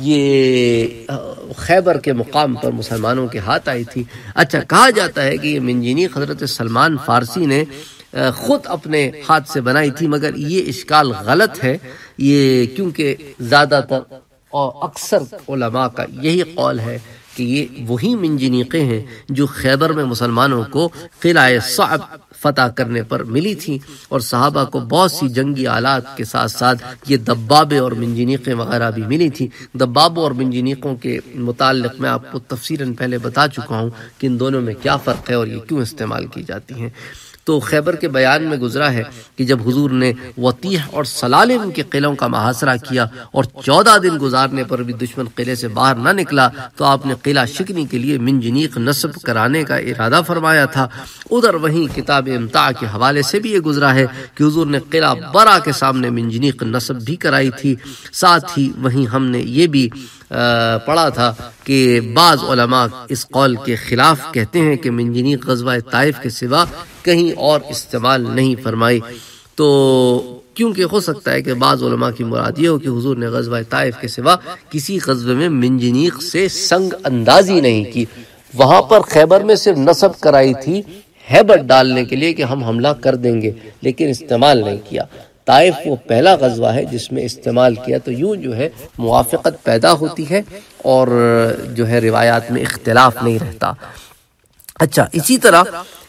یہ خیبر کے مقام پر مسلمانوں کے ہاتھ آئی تھی۔ اچھا، کہا جاتا ہے کہ یہ منجنیق حضرت سلمان فارسی نے خود اپنے ہاتھ سے بنائی تھی، مگر یہ اشکال غلط ہے، یہ کیونکہ زیادہ تر اور اکثر علماء کا یہی قول ہے کہ یہ وہی منجنیقیں ہیں جو خیبر میں مسلمانوں کو قلعہ صعب فتح کرنے پر ملی تھیں، اور صحابہ کو بہت سی جنگی آلات کے ساتھ ساتھ یہ دبابے اور منجنیقیں وغیرہ بھی ملی تھیں۔ دبابوں اور منجنیقوں کے متعلق میں آپ کو تفصیلاً پہلے بتا چکا ہوں کہ ان دونوں میں کیا فرق ہے اور یہ کیوں استعمال کی جاتی ہیں۔ تو خیبر کے بیان میں گزرا ہے کہ جب حضور نے وطیح اور سلالم کے قلعوں کا محاصرہ کیا اور چودہ دن گزارنے پر بھی دشمن قلعے سے باہر نہ نکلا تو آپ نے قلعہ شکنی کے لیے منجنیق نصب کرانے کا ارادہ فرمایا تھا۔ ادھر وہیں کتاب امتاع کے حوالے سے بھی یہ گزرا ہے کہ حضور نے قلعہ برا کے سامنے منجنیق نصب بھی کرائی تھی۔ ساتھ ہی وہیں ہم نے یہ بھی پڑھا تھا کہ بعض علماء اس قول کے خلاف کہتے ہیں کہ منجنیق غزوہ طائف کے سوا کہیں اور استعمال نہیں فرمائی، تو کیونکہ ہو سکتا ہے کہ بعض علماء کی مراد یہ ہو کہ حضور نے غزوہ طائف کے سوا کسی غزوے میں منجنیق سے سنگ اندازی نہیں کی، وہاں پر خیبر میں صرف نصب کرائی تھی ہیبت ڈالنے کے لیے کہ ہم حملہ کر دیں گے، لیکن استعمال نہیں کیا۔ طائف وہ پہلا غزوہ ہے جس میں استعمال کیا، تو یوں جو ہے موافقت پیدا ہوتی ہے اور جو ہے روایات میں اختلاف نہیں رہتا۔ اچھا، اسی طرح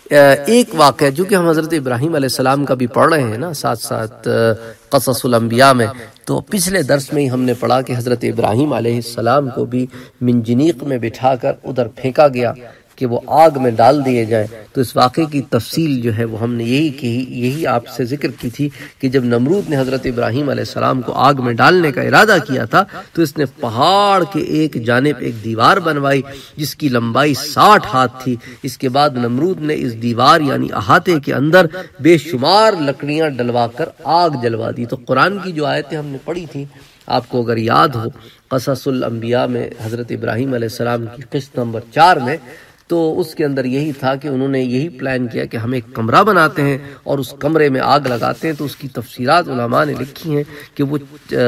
ایک واقعہ جو کہ ہم حضرت ابراہیم علیہ السلام کا بھی پڑھ رہے ہیں نا ساتھ ساتھ قصص الانبیاء میں، تو پچھلے درس میں ہی ہم نے پڑھا کہ حضرت ابراہیم علیہ السلام کو بھی منجنیق میں بٹھا کر ادھر پھینکا گیا کہ وہ آگ میں ڈال دیے جائیں۔ تو اس واقعے کی تفصیل جو ہے وہ ہم نے یہی کی یہی آپ سے ذکر کی تھی کہ جب نمرود نے حضرت ابراہیم علیہ السلام کو آگ میں ڈالنے کا ارادہ کیا تھا تو اس نے پہاڑ کے ایک جانب ایک دیوار بنوائی جس کی لمبائی ساٹھ ہاتھ تھی۔ اس کے بعد نمرود نے اس دیوار یعنی احاطے کے اندر بے شمار لکڑیاں ڈلوا کر آگ جلوا دی۔ تو قرآن کی جو آیتیں ہم نے پڑھی تھی آپ کو اگر یاد ہو قصص الانبیاء میں حضرت ابراہیم علیہ السلام کی قسط نمبر چار میں، تو اس کے اندر یہی تھا کہ انہوں نے یہی پلان کیا کہ ہم ایک کمرہ بناتے ہیں اور اس کمرے میں آگ لگاتے ہیں۔ تو اس کی تفسیرات علماء نے لکھی ہیں کہ وہ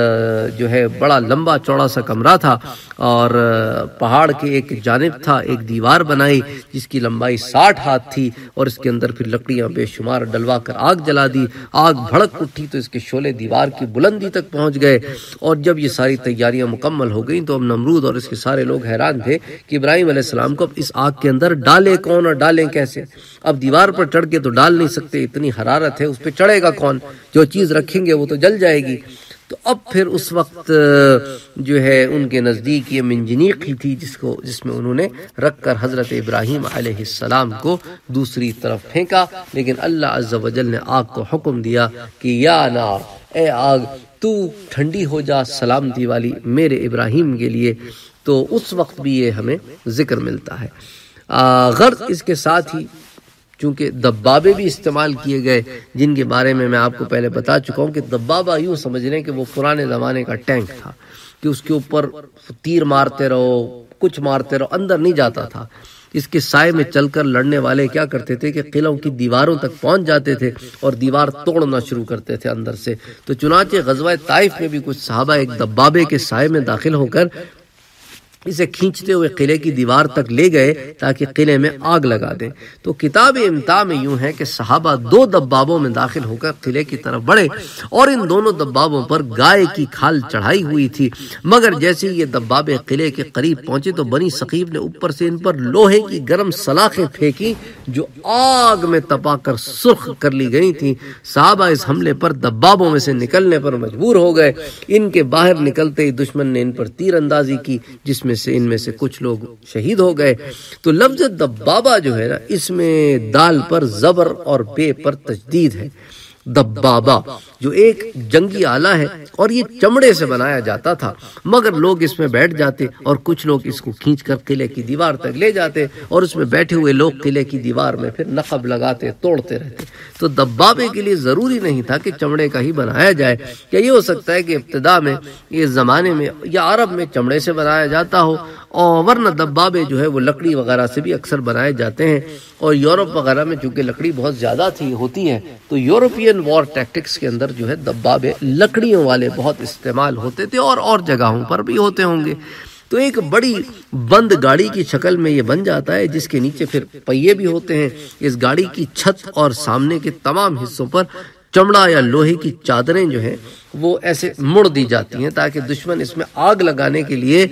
جو ہے بڑا لمبا چوڑا سا کمرہ تھا اور پہاڑ کے ایک جانب تھا، ایک دیوار بنائی جس کی لمبائی ساٹھ ہاتھ تھی اور اس کے اندر پھر لکڑیاں بے شمار ڈلوا کر آگ جلا دی۔ آگ بھڑک اٹھی تو اس کے شعلے دیوار کی بلندی تک پہنچ گئے، اور جب یہ ساری تیاریاں مکمل ہو گئیں تو اب نمرود اور اس کے سارے لوگ حیران تھے کہ ابراہیم علیہ السلام کو اب اس آگ کے اندر ڈالے کون اور ڈالیں کیسے؟ اب دیوار پر چڑھ کے تو ڈال نہیں سکتے، اتنی حرارت ہے، اس پہ چڑھے گا کون؟ جو چیز رکھیں گے وہ تو جل جائے گی۔ تو اب پھر اس وقت جو ہے ان کے نزدیک یہ منجنیق ہی تھی جس کو جس میں انہوں نے رکھ کر حضرت ابراہیم علیہ السلام کو دوسری طرف پھینکا، لیکن اللہ عز و جل نے آگ کو حکم دیا کہ یا نار، اے آگ تو ٹھنڈی ہو جا سلامتی والی میرے ابراہیم کے لیے۔ تو اس وقت بھی یہ ہمیں ذکر ملتا ہے۔ غرض اس کے ساتھ ہی چونکہ دبابے بھی استعمال کیے گئے جن کے بارے میں میں آپ کو پہلے بتا چکا ہوں کہ دبابہ یوں سمجھ لیں کہ وہ پرانے زمانے کا ٹینک تھا کہ اس کے اوپر تیر مارتے رہو، کچھ مارتے رہو، اندر نہیں جاتا تھا۔ اس کے سائے میں چل کر لڑنے والے کیا کرتے تھے کہ قلعوں کی دیواروں تک پہنچ جاتے تھے اور دیوار توڑنا شروع کرتے تھے اندر سے۔ تو چنانچہ غزوہ طائف میں بھی کچھ صحابہ ایک دبابے کے سائے میں داخل ہو کر اسے کھینچتے ہوئے قلعے کی دیوار تک لے گئے تاکہ قلعے میں آگ لگا دیں۔ تو کتاب امتاع میں یوں ہے کہ صحابہ دو دبابوں میں داخل ہو کر قلعے کی طرف بڑھے اور ان دونوں دبابوں پر گائے کی کھال چڑھائی ہوئی تھی، مگر جیسے یہ دبابے قلعے کے قریب پہنچے تو بنی ثقیف نے اوپر سے ان پر لوہے کی گرم سلاخیں پھینکی جو آگ میں تپا کر سرخ کر لی گئی تھیں۔ صحابہ اس حملے پر دبابوں میں سے نکلنے پر مجبور ہو گئے۔ ان کے باہر نکلتے ہی دشمن نے ان پر تیر اندازی کی جس میں سے ان میں سے کچھ لوگ شہید ہو گئے۔ تو لفظ دبابہ جو ہے نا، اس میں دال پر زبر اور بے پر تجدید ہے۔ دبابہ جو ایک جنگی آلہ ہے اور یہ چمڑے سے بنایا جاتا تھا، مگر لوگ اس میں بیٹھ جاتے اور کچھ لوگ اس کو کھینچ کر قلعے کی دیوار تک لے جاتے اور اس میں بیٹھے ہوئے لوگ قلعے کی دیوار میں پھر نقب لگاتے، توڑتے رہتے۔ تو دبابے کے لیے ضروری نہیں تھا کہ چمڑے کا ہی بنایا جائے، یا یہ ہو سکتا ہے کہ ابتدا میں اس زمانے میں یا عرب میں چمڑے سے بنایا جاتا ہو، اور ورنہ دبابے جو ہے وہ لکڑی وغیرہ سے بھی اکثر بنائے جاتے ہیں۔ اور یورپ وغیرہ میں چونکہ لکڑی بہت زیادہ تھی ہوتی ہے تو یورپین وار ٹیکٹکس کے اندر جو ہے دبابے لکڑیوں والے بہت استعمال ہوتے تھے، اور اور جگہوں پر بھی ہوتے ہوں گے۔ تو ایک بڑی بند گاڑی کی شکل میں یہ بن جاتا ہے جس کے نیچے پھر پہیے بھی ہوتے ہیں۔ اس گاڑی کی چھت اور سامنے کے تمام حصوں پر چمڑا یا لوہے کی چادریں جو ہیں وہ ایسے مڑ دی جاتی ہیں تاکہ دشمن اس میں آگ لگانے کے لیے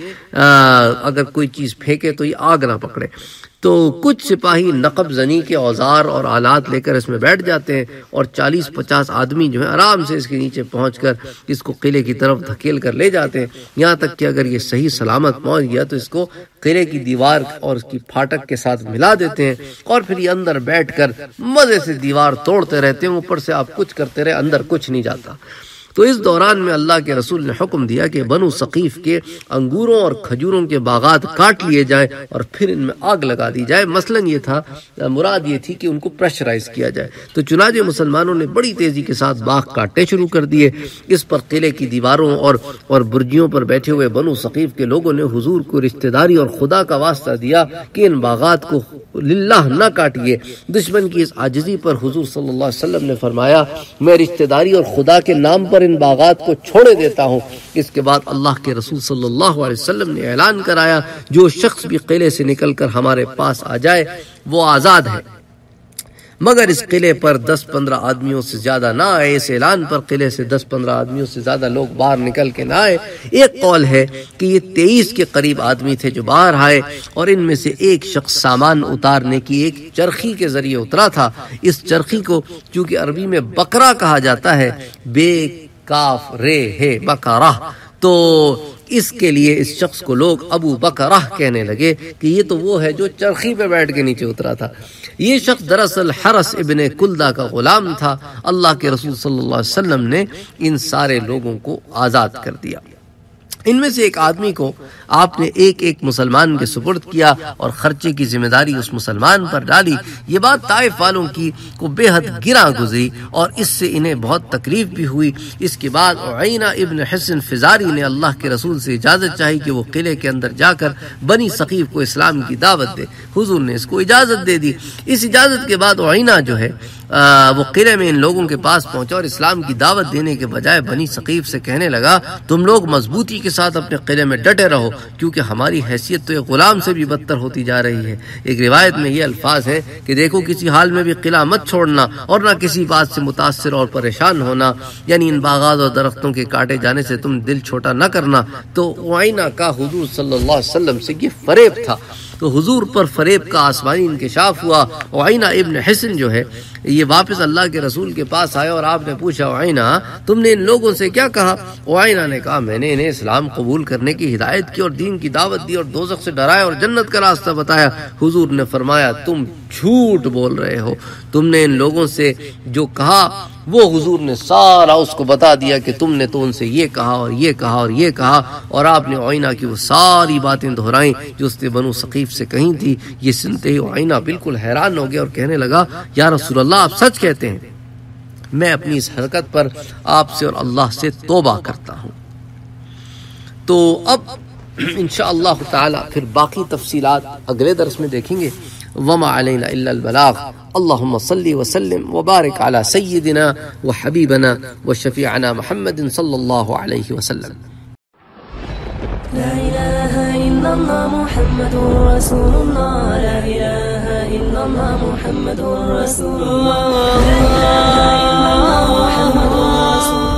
اگر کوئی چیز پھینکے تو یہ آگ نہ پکڑے۔ تو کچھ سپاہی نقب زنی کے اوزار اور آلات لے کر اس میں بیٹھ جاتے ہیں اور چالیس پچاس آدمی جو ہیں آرام سے اس کے نیچے پہنچ کر اس کو قلعے کی طرف دھکیل کر لے جاتے ہیں، یہاں تک کہ اگر یہ صحیح سلامت پہنچ گیا تو اس کو قلعے کی دیوار اور اس کی پھاٹک کے ساتھ ملا دیتے ہیں اور پھر یہ اندر بیٹھ کر مزے سے دیوار توڑتے رہتے ہیں۔ اوپر سے آپ کچھ کرتے رہے، اندر کچھ نہیں جاتا۔ تو اس دوران میں اللہ کے رسول نے حکم دیا کہ بنو ثقیف کے انگوروں اور کھجوروں کے باغات کاٹ لیے جائیں اور پھر ان میں آگ لگا دی جائے۔ مثلاً یہ تھا، مراد یہ تھی کہ ان کو پریشرائز کیا جائے۔ تو چنانچہ مسلمانوں نے بڑی تیزی کے ساتھ باغ کاٹنے شروع کر دیے۔ اس پر قلعے کی دیواروں اور اور برجیوں پر بیٹھے ہوئے بنو ثقیف کے لوگوں نے حضور کو رشتہ داری اور خدا کا واسطہ دیا کہ ان باغات کو للہ نہ کاٹیے۔ دشمن کی اس عاجزی پر حضور صلی اللہ علیہ وسلم نے فرمایا، میں رشتہ داری اور خدا کے نام پر ان باغات کو چھوڑے دیتا ہوں۔ اس کے بعد اللہ کے رسول صلی اللہ علیہ وسلم نے اعلان کرایا، جو شخص بھی قلعے سے نکل کر ہمارے پاس آ جائے وہ آزاد ہے، مگر اس قلعے پر دس پندرہ آدمیوں سے زیادہ نہ آئے۔ اس اعلان پر قلعے سے دس پندرہ آدمیوں سے زیادہ لوگ باہر نکل کے نہ آئے۔ ایک قول ہے کہ یہ تیئیس کے قریب آدمی تھے جو باہر آئے، اور ان میں سے ایک شخص سامان اتارنے کی ایک چرخی کے ذریعے اترا تھا۔ اس چرخی کو چونکہ عربی میں بکرا کہا جاتا ہے، بے کاف رے ہے بکرہ، تو اس کے لیے اس شخص کو لوگ ابو بکرہ کہنے لگے کہ یہ تو وہ ہے جو چرخی پہ بیٹھ کے نیچے اترا تھا۔ یہ شخص دراصل حرس ابن کلدہ کا غلام تھا۔ اللہ کے رسول صلی اللہ علیہ وسلم نے ان سارے لوگوں کو آزاد کر دیا۔ ان میں سے ایک آدمی کو آپ نے ایک ایک مسلمان کے سپرد کیا اور خرچے کی ذمہ داری اس مسلمان پر ڈالی۔ یہ بات طائف والوں کی کو بے حد گراں گزری اور اس سے انہیں بہت تکلیف بھی ہوئی۔ اس کے بعد عینہ ابن حصن فزاری نے اللہ کے رسول سے اجازت چاہی کہ وہ قلعے کے اندر جا کر بنی ثقیف کو اسلام کی دعوت دے۔ حضور نے اس کو اجازت دے دی۔ اس اجازت کے بعد عینہ جو ہے وہ قلعے میں ان لوگوں کے پاس پہنچا اور اسلام کی دعوت دینے کے بجائے بنی ثقیف سے کہنے لگا، تم لوگ مضبوطی کے ساتھ اپنے قلعے میں ڈٹے رہو کیونکہ ہماری حیثیت تو ایک غلام سے بھی بدتر ہوتی جا رہی ہے۔ ایک روایت میں یہ الفاظ ہیں کہ دیکھو کسی حال میں بھی قلعہ مت چھوڑنا اور نہ کسی بات سے متاثر اور پریشان ہونا، یعنی ان باغات اور درختوں کے کاٹے جانے سے تم دل چھوٹا نہ کرنا۔ تو عینہ کا حضور صلی اللہ علیہ وسلم سے یہ فریب تھا۔ تو حضور پر فریب کا آسمانی انکشاف ہوا۔ عینہ ابن حصن جو ہے یہ واپس اللہ کے رسول کے پاس آیا اور آپ نے پوچھا، عینہ تم نے ان لوگوں سے کیا کہا؟ عینہ نے کہا، میں نے انہیں اسلام قبول کرنے کی ہدایت کی اور دین کی دعوت دی اور دوزخ سے ڈرایا اور جنت کا راستہ بتایا۔ حضور نے فرمایا، تم جھوٹ بول رہے ہو۔ تم نے ان لوگوں سے جو کہا وہ حضور نے سارا اس کو بتا دیا کہ تم نے تو ان سے یہ کہا اور یہ کہا اور یہ کہا، اور آپ نے عینہ کی وہ ساری باتیں دہرائیں جو اس نے بنو ثقیف سے کہیں تھی۔ یہ سنتے ہی عینہ بالکل حیران ہو گیا اور کہنے لگا، یا رسول اللہ آپ سچ کہتے ہیں، میں اپنی اس حرکت پر آپ سے اور اللہ سے توبہ کرتا ہوں۔ تو اب انشاءاللہ تعالی پھر باقی تفصیلات اگلے درس میں دیکھیں گے. وما علینا الا البلاغ. اللہم صلی وسلم وبارک علی سیدنا وحبیبنا وشفیعنا محمد صلی اللہ علیہ وسلم. لا إله إلا الله محمد رسول الله. لا إله إلا الله محمد رسول الله. لا إله إلا الله محمد رسول الله.